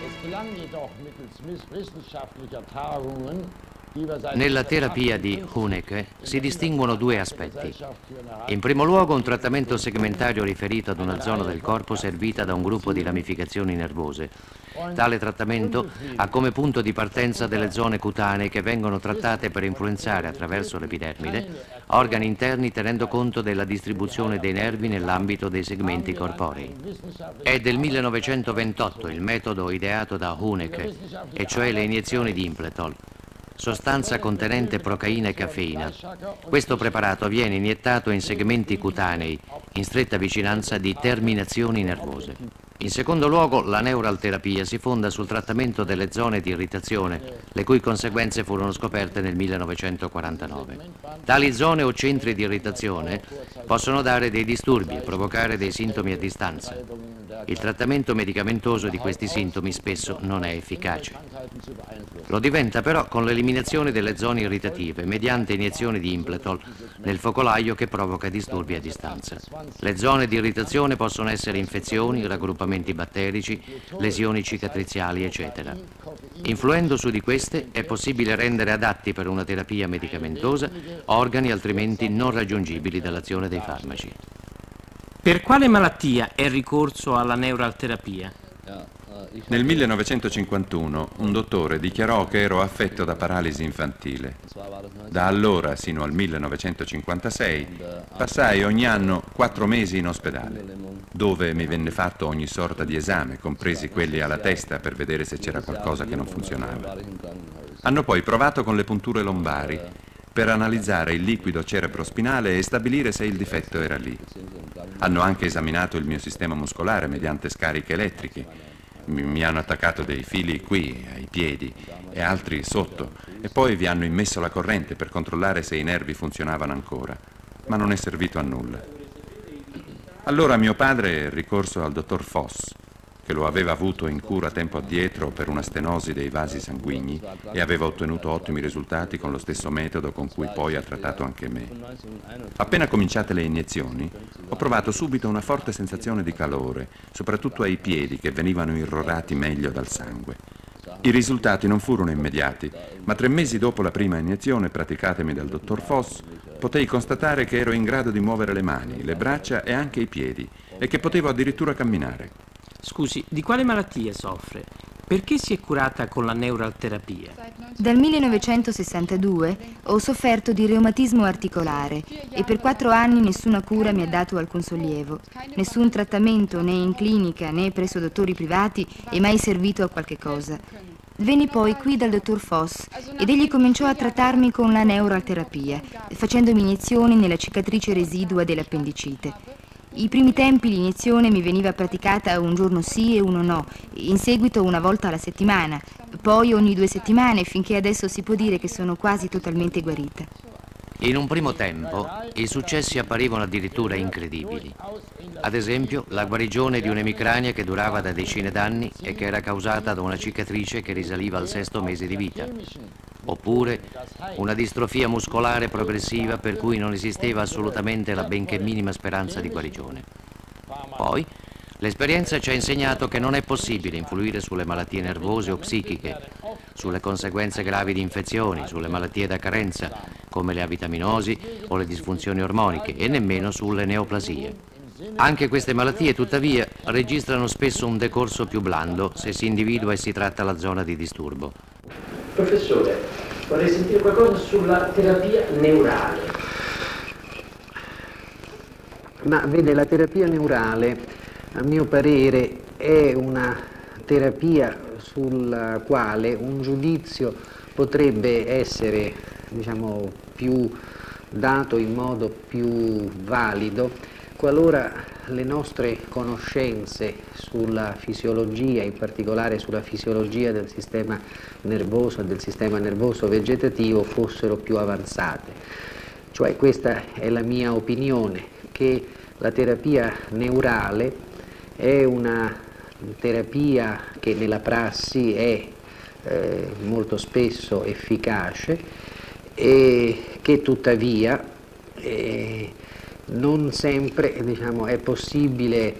Nella terapia di Huneke si distinguono 2 aspetti. In primo luogo un trattamento segmentario riferito ad una zona del corpo servita da un gruppo di ramificazioni nervose. Tale trattamento ha come punto di partenza delle zone cutanee che vengono trattate per influenzare attraverso l'epidermide organi interni tenendo conto della distribuzione dei nervi nell'ambito dei segmenti corporei. È del 1928 il metodo ideato da Huneke, e cioè le iniezioni di Impletol, sostanza contenente procaina e caffeina. Questo preparato viene iniettato in segmenti cutanei, in stretta vicinanza di terminazioni nervose. In secondo luogo, la neuralterapia si fonda sul trattamento delle zone di irritazione, le cui conseguenze furono scoperte nel 1949. Tali zone o centri di irritazione possono dare dei disturbi e provocare dei sintomi a distanza. Il trattamento medicamentoso di questi sintomi spesso non è efficace. Lo diventa però con l'eliminazione delle zone irritative mediante iniezioni di Impletol nel focolaio che provoca disturbi a distanza. Le zone di irritazione possono essere infezioni, raggruppamenti batterici, lesioni cicatriziali, eccetera. Influendo su di queste è possibile rendere adatti per una terapia medicamentosa organi altrimenti non raggiungibili dall'azione dei farmaci. Per quale malattia è ricorso alla neuralterapia? Nel 1951 un dottore dichiarò che ero affetto da paralisi infantile. Da allora sino al 1956 passai ogni anno 4 mesi in ospedale, dove mi venne fatto ogni sorta di esame, compresi quelli alla testa, per vedere se c'era qualcosa che non funzionava. Hanno poi provato con le punture lombari per analizzare il liquido cerebrospinale e stabilire se il difetto era lì. Hanno anche esaminato il mio sistema muscolare mediante scariche elettriche. Mi hanno attaccato dei fili qui, ai piedi, e altri sotto, e poi vi hanno immesso la corrente per controllare se i nervi funzionavano ancora, ma non è servito a nulla. Allora mio padre è ricorso al dottor Voss, che lo aveva avuto in cura tempo addietro per una stenosi dei vasi sanguigni e aveva ottenuto ottimi risultati con lo stesso metodo con cui poi ha trattato anche me. Appena cominciate le iniezioni, ho provato subito una forte sensazione di calore, soprattutto ai piedi che venivano irrorati meglio dal sangue. I risultati non furono immediati, ma 3 mesi dopo la prima iniezione praticatemi dal dottor Voss, potei constatare che ero in grado di muovere le mani, le braccia e anche i piedi, e che potevo addirittura camminare. Scusi, di quale malattia soffre? Perché si è curata con la neuralterapia? Dal 1962 ho sofferto di reumatismo articolare e per 4 anni nessuna cura mi ha dato alcun sollievo. Nessun trattamento né in clinica né presso dottori privati è mai servito a qualche cosa. Venni poi qui dal dottor Voss ed egli cominciò a trattarmi con la neuralterapia, facendomi iniezioni nella cicatrice residua dell'appendicite. I primi tempi l'iniezione mi veniva praticata un giorno sì e uno no, in seguito una volta alla settimana, poi ogni 2 settimane, finché adesso si può dire che sono quasi totalmente guarita. In un primo tempo i successi apparivano addirittura incredibili. Ad esempio, la guarigione di un'emicrania che durava da decine d'anni e che era causata da una cicatrice che risaliva al 6° mese di vita. Oppure una distrofia muscolare progressiva per cui non esisteva assolutamente la benché minima speranza di guarigione. Poi l'esperienza ci ha insegnato che non è possibile influire sulle malattie nervose o psichiche, sulle conseguenze gravi di infezioni, sulle malattie da carenza, come le avitaminosi o le disfunzioni ormoniche, e nemmeno sulle neoplasie. Anche queste malattie, tuttavia, registrano spesso un decorso più blando se si individua e si tratta la zona di disturbo. Professore, vorrei sentire qualcosa sulla terapia neurale. Ma vede, la terapia neurale, a mio parere, è una terapia sulla quale un giudizio potrebbe essere, diciamo, più dato in modo più valido qualora le nostre conoscenze sulla fisiologia, in particolare sulla fisiologia del sistema nervoso e del sistema nervoso vegetativo, fossero più avanzate. Cioè, questa è la mia opinione, che la terapia neurale è una terapia che nella prassi è molto spesso efficace e che tuttavia non sempre, diciamo, è possibile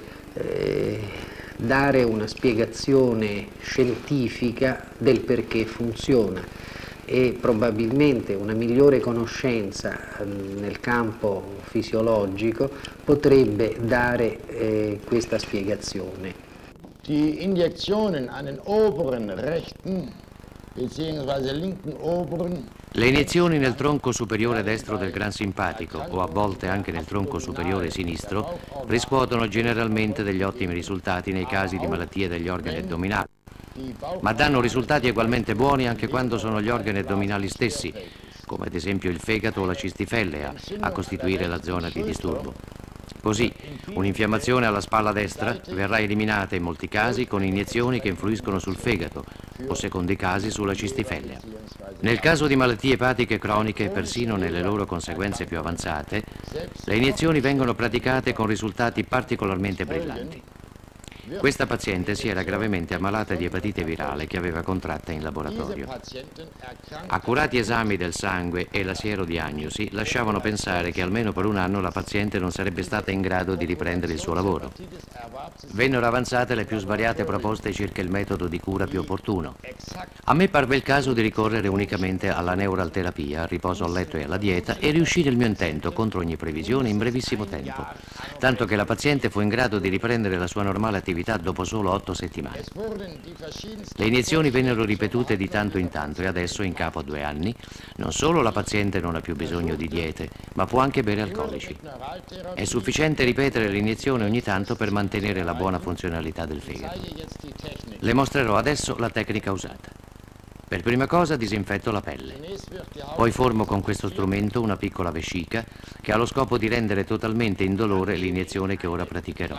dare una spiegazione scientifica del perché funziona, e probabilmente una migliore conoscenza nel campo fisiologico potrebbe dare questa spiegazione. Die Injektionen an den oberen rechten bzw. linken oberen. Le iniezioni nel tronco superiore destro del gran simpatico, o a volte anche nel tronco superiore sinistro, riscuotono generalmente degli ottimi risultati nei casi di malattie degli organi addominali, ma danno risultati ugualmente buoni anche quando sono gli organi addominali stessi, come ad esempio il fegato o la cistifellea, a costituire la zona di disturbo. Così, un'infiammazione alla spalla destra verrà eliminata in molti casi con iniezioni che influiscono sul fegato o, secondo i casi, sulla cistifellea. Nel caso di malattie epatiche croniche, persino nelle loro conseguenze più avanzate, le iniezioni vengono praticate con risultati particolarmente brillanti. Questa paziente si era gravemente ammalata di epatite virale che aveva contratta in laboratorio. Accurati esami del sangue e la sierodiagnosi lasciavano pensare che almeno per un anno la paziente non sarebbe stata in grado di riprendere il suo lavoro. Vennero avanzate le più svariate proposte circa il metodo di cura più opportuno. A me parve il caso di ricorrere unicamente alla neuralterapia, al riposo a letto e alla dieta, e riuscì nel mio intento contro ogni previsione in brevissimo tempo, tanto che la paziente fu in grado di riprendere la sua normale attività attività dopo solo 8 settimane. Le iniezioni vennero ripetute di tanto in tanto e adesso, in capo a 2 anni, non solo la paziente non ha più bisogno di diete, ma può anche bere alcolici. È sufficiente ripetere l'iniezione ogni tanto per mantenere la buona funzionalità del fegato. Le mostrerò adesso la tecnica usata. Per prima cosa disinfetto la pelle, poi formo con questo strumento una piccola vescica che ha lo scopo di rendere totalmente indolore l'iniezione che ora praticherò.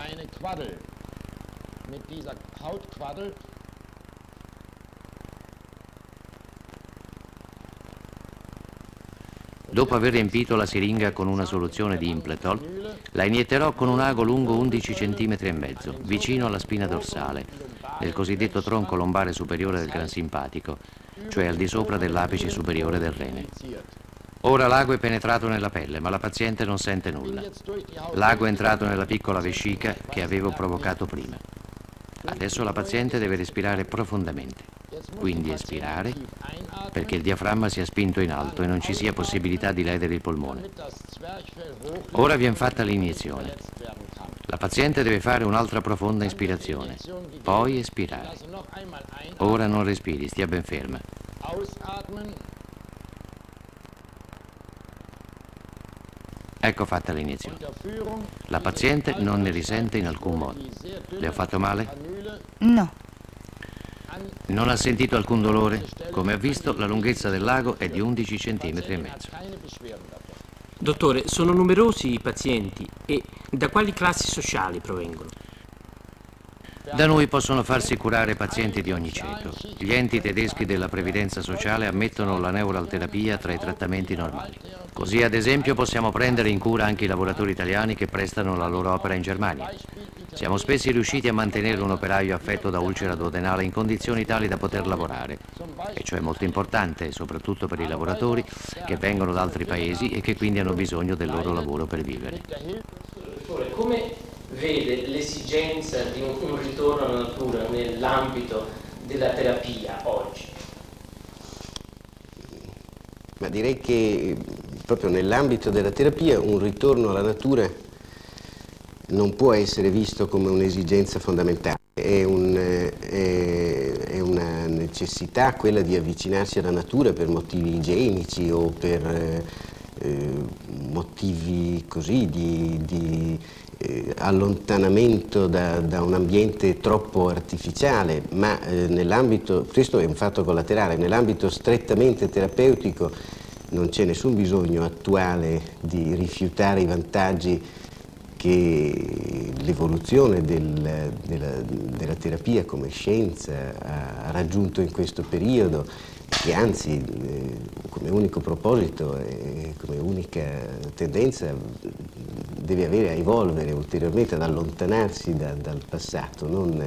Dopo aver riempito la siringa con una soluzione di Impletol, la inietterò con un ago lungo 11 cm e mezzo, vicino alla spina dorsale, nel cosiddetto tronco lombare superiore del gran simpatico, cioè al di sopra dell'apice superiore del rene. Ora l'ago è penetrato nella pelle, ma la paziente non sente nulla. L'ago è entrato nella piccola vescica che avevo provocato prima. Adesso la paziente deve respirare profondamente. Quindi espirare perché il diaframma sia spinto in alto e non ci sia possibilità di ledere il polmone. Ora viene fatta l'iniezione. La paziente deve fare un'altra profonda ispirazione, poi espirare. Ora non respiri, stia ben ferma. Ecco fatta l'iniezione. La paziente non ne risente in alcun modo. Le ho fatto male? No. Non ha sentito alcun dolore? Come ha visto, la lunghezza del lago è di 11 cm e mezzo. Dottore, sono numerosi i pazienti e da quali classi sociali provengono? Da noi possono farsi curare pazienti di ogni ceto. Gli enti tedeschi della previdenza sociale ammettono la neuralterapia tra i trattamenti normali. Così, ad esempio, possiamo prendere in cura anche i lavoratori italiani che prestano la loro opera in Germania. Siamo spesso riusciti a mantenere un operaio affetto da ulcera duodenale in condizioni tali da poter lavorare, e ciò è molto importante, soprattutto per i lavoratori che vengono da altri paesi e che quindi hanno bisogno del loro lavoro per vivere. Come vede l'esigenza di un ritorno alla natura nell'ambito della terapia oggi? Ma direi che proprio nell'ambito della terapia un ritorno alla natura non può essere visto come un'esigenza fondamentale, è una necessità quella di avvicinarsi alla natura per motivi igienici o per motivi così di allontanamento da un ambiente troppo artificiale, ma nell'ambito, questo è un fatto collaterale, nell'ambito strettamente terapeutico non c'è nessun bisogno attuale di rifiutare i vantaggi che l'evoluzione della terapia come scienza ha raggiunto in questo periodo, che anzi come unico proposito e come unica tendenza deve avere a evolvere ulteriormente, ad allontanarsi dal passato,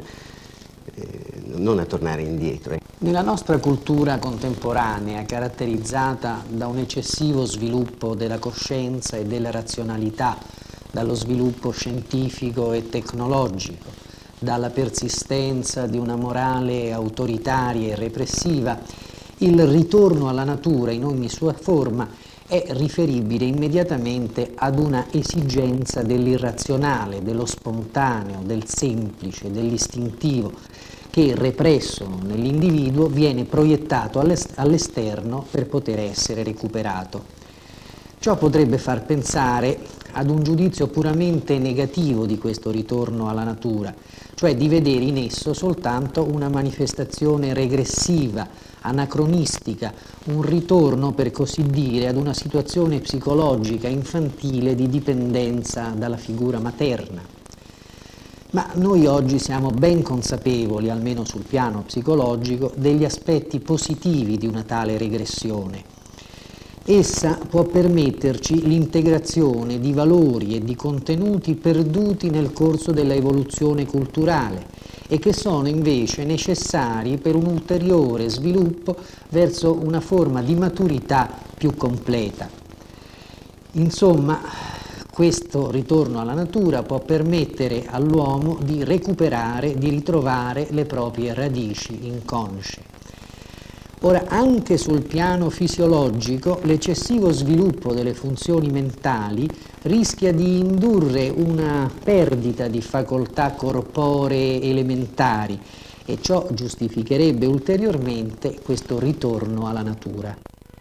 non a tornare indietro. Nella nostra cultura contemporanea, caratterizzata da un eccessivo sviluppo della coscienza e della razionalità, dallo sviluppo scientifico e tecnologico, dalla persistenza di una morale autoritaria e repressiva, il ritorno alla natura in ogni sua forma è riferibile immediatamente ad una esigenza dell'irrazionale, dello spontaneo, del semplice, dell'istintivo, che represso nell'individuo viene proiettato all'esterno per poter essere recuperato. Ciò potrebbe far pensare ad un giudizio puramente negativo di questo ritorno alla natura, cioè di vedere in esso soltanto una manifestazione regressiva, anacronistica, un ritorno, per così dire, ad una situazione psicologica infantile di dipendenza dalla figura materna. Ma noi oggi siamo ben consapevoli, almeno sul piano psicologico, degli aspetti positivi di una tale regressione. Essa può permetterci l'integrazione di valori e di contenuti perduti nel corso della evoluzione culturale e che sono invece necessari per un ulteriore sviluppo verso una forma di maturità più completa. Insomma, questo ritorno alla natura può permettere all'uomo di recuperare, di ritrovare le proprie radici inconsce. Ora, anche sul piano fisiologico, l'eccessivo sviluppo delle funzioni mentali rischia di indurre una perdita di facoltà corporee elementari e ciò giustificherebbe ulteriormente questo ritorno alla natura.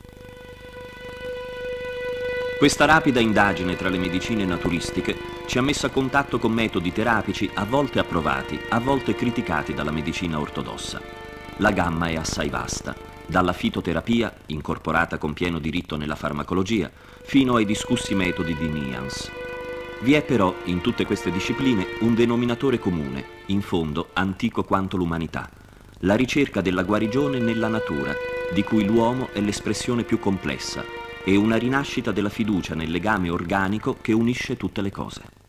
Questa rapida indagine tra le medicine naturistiche ci ha messo a contatto con metodi terapici a volte approvati, a volte criticati dalla medicina ortodossa. La gamma è assai vasta, dalla fitoterapia, incorporata con pieno diritto nella farmacologia, fino ai discussi metodi di Nians. Vi è però, in tutte queste discipline, un denominatore comune, in fondo antico quanto l'umanità: la ricerca della guarigione nella natura, di cui l'uomo è l'espressione più complessa, e una rinascita della fiducia nel legame organico che unisce tutte le cose.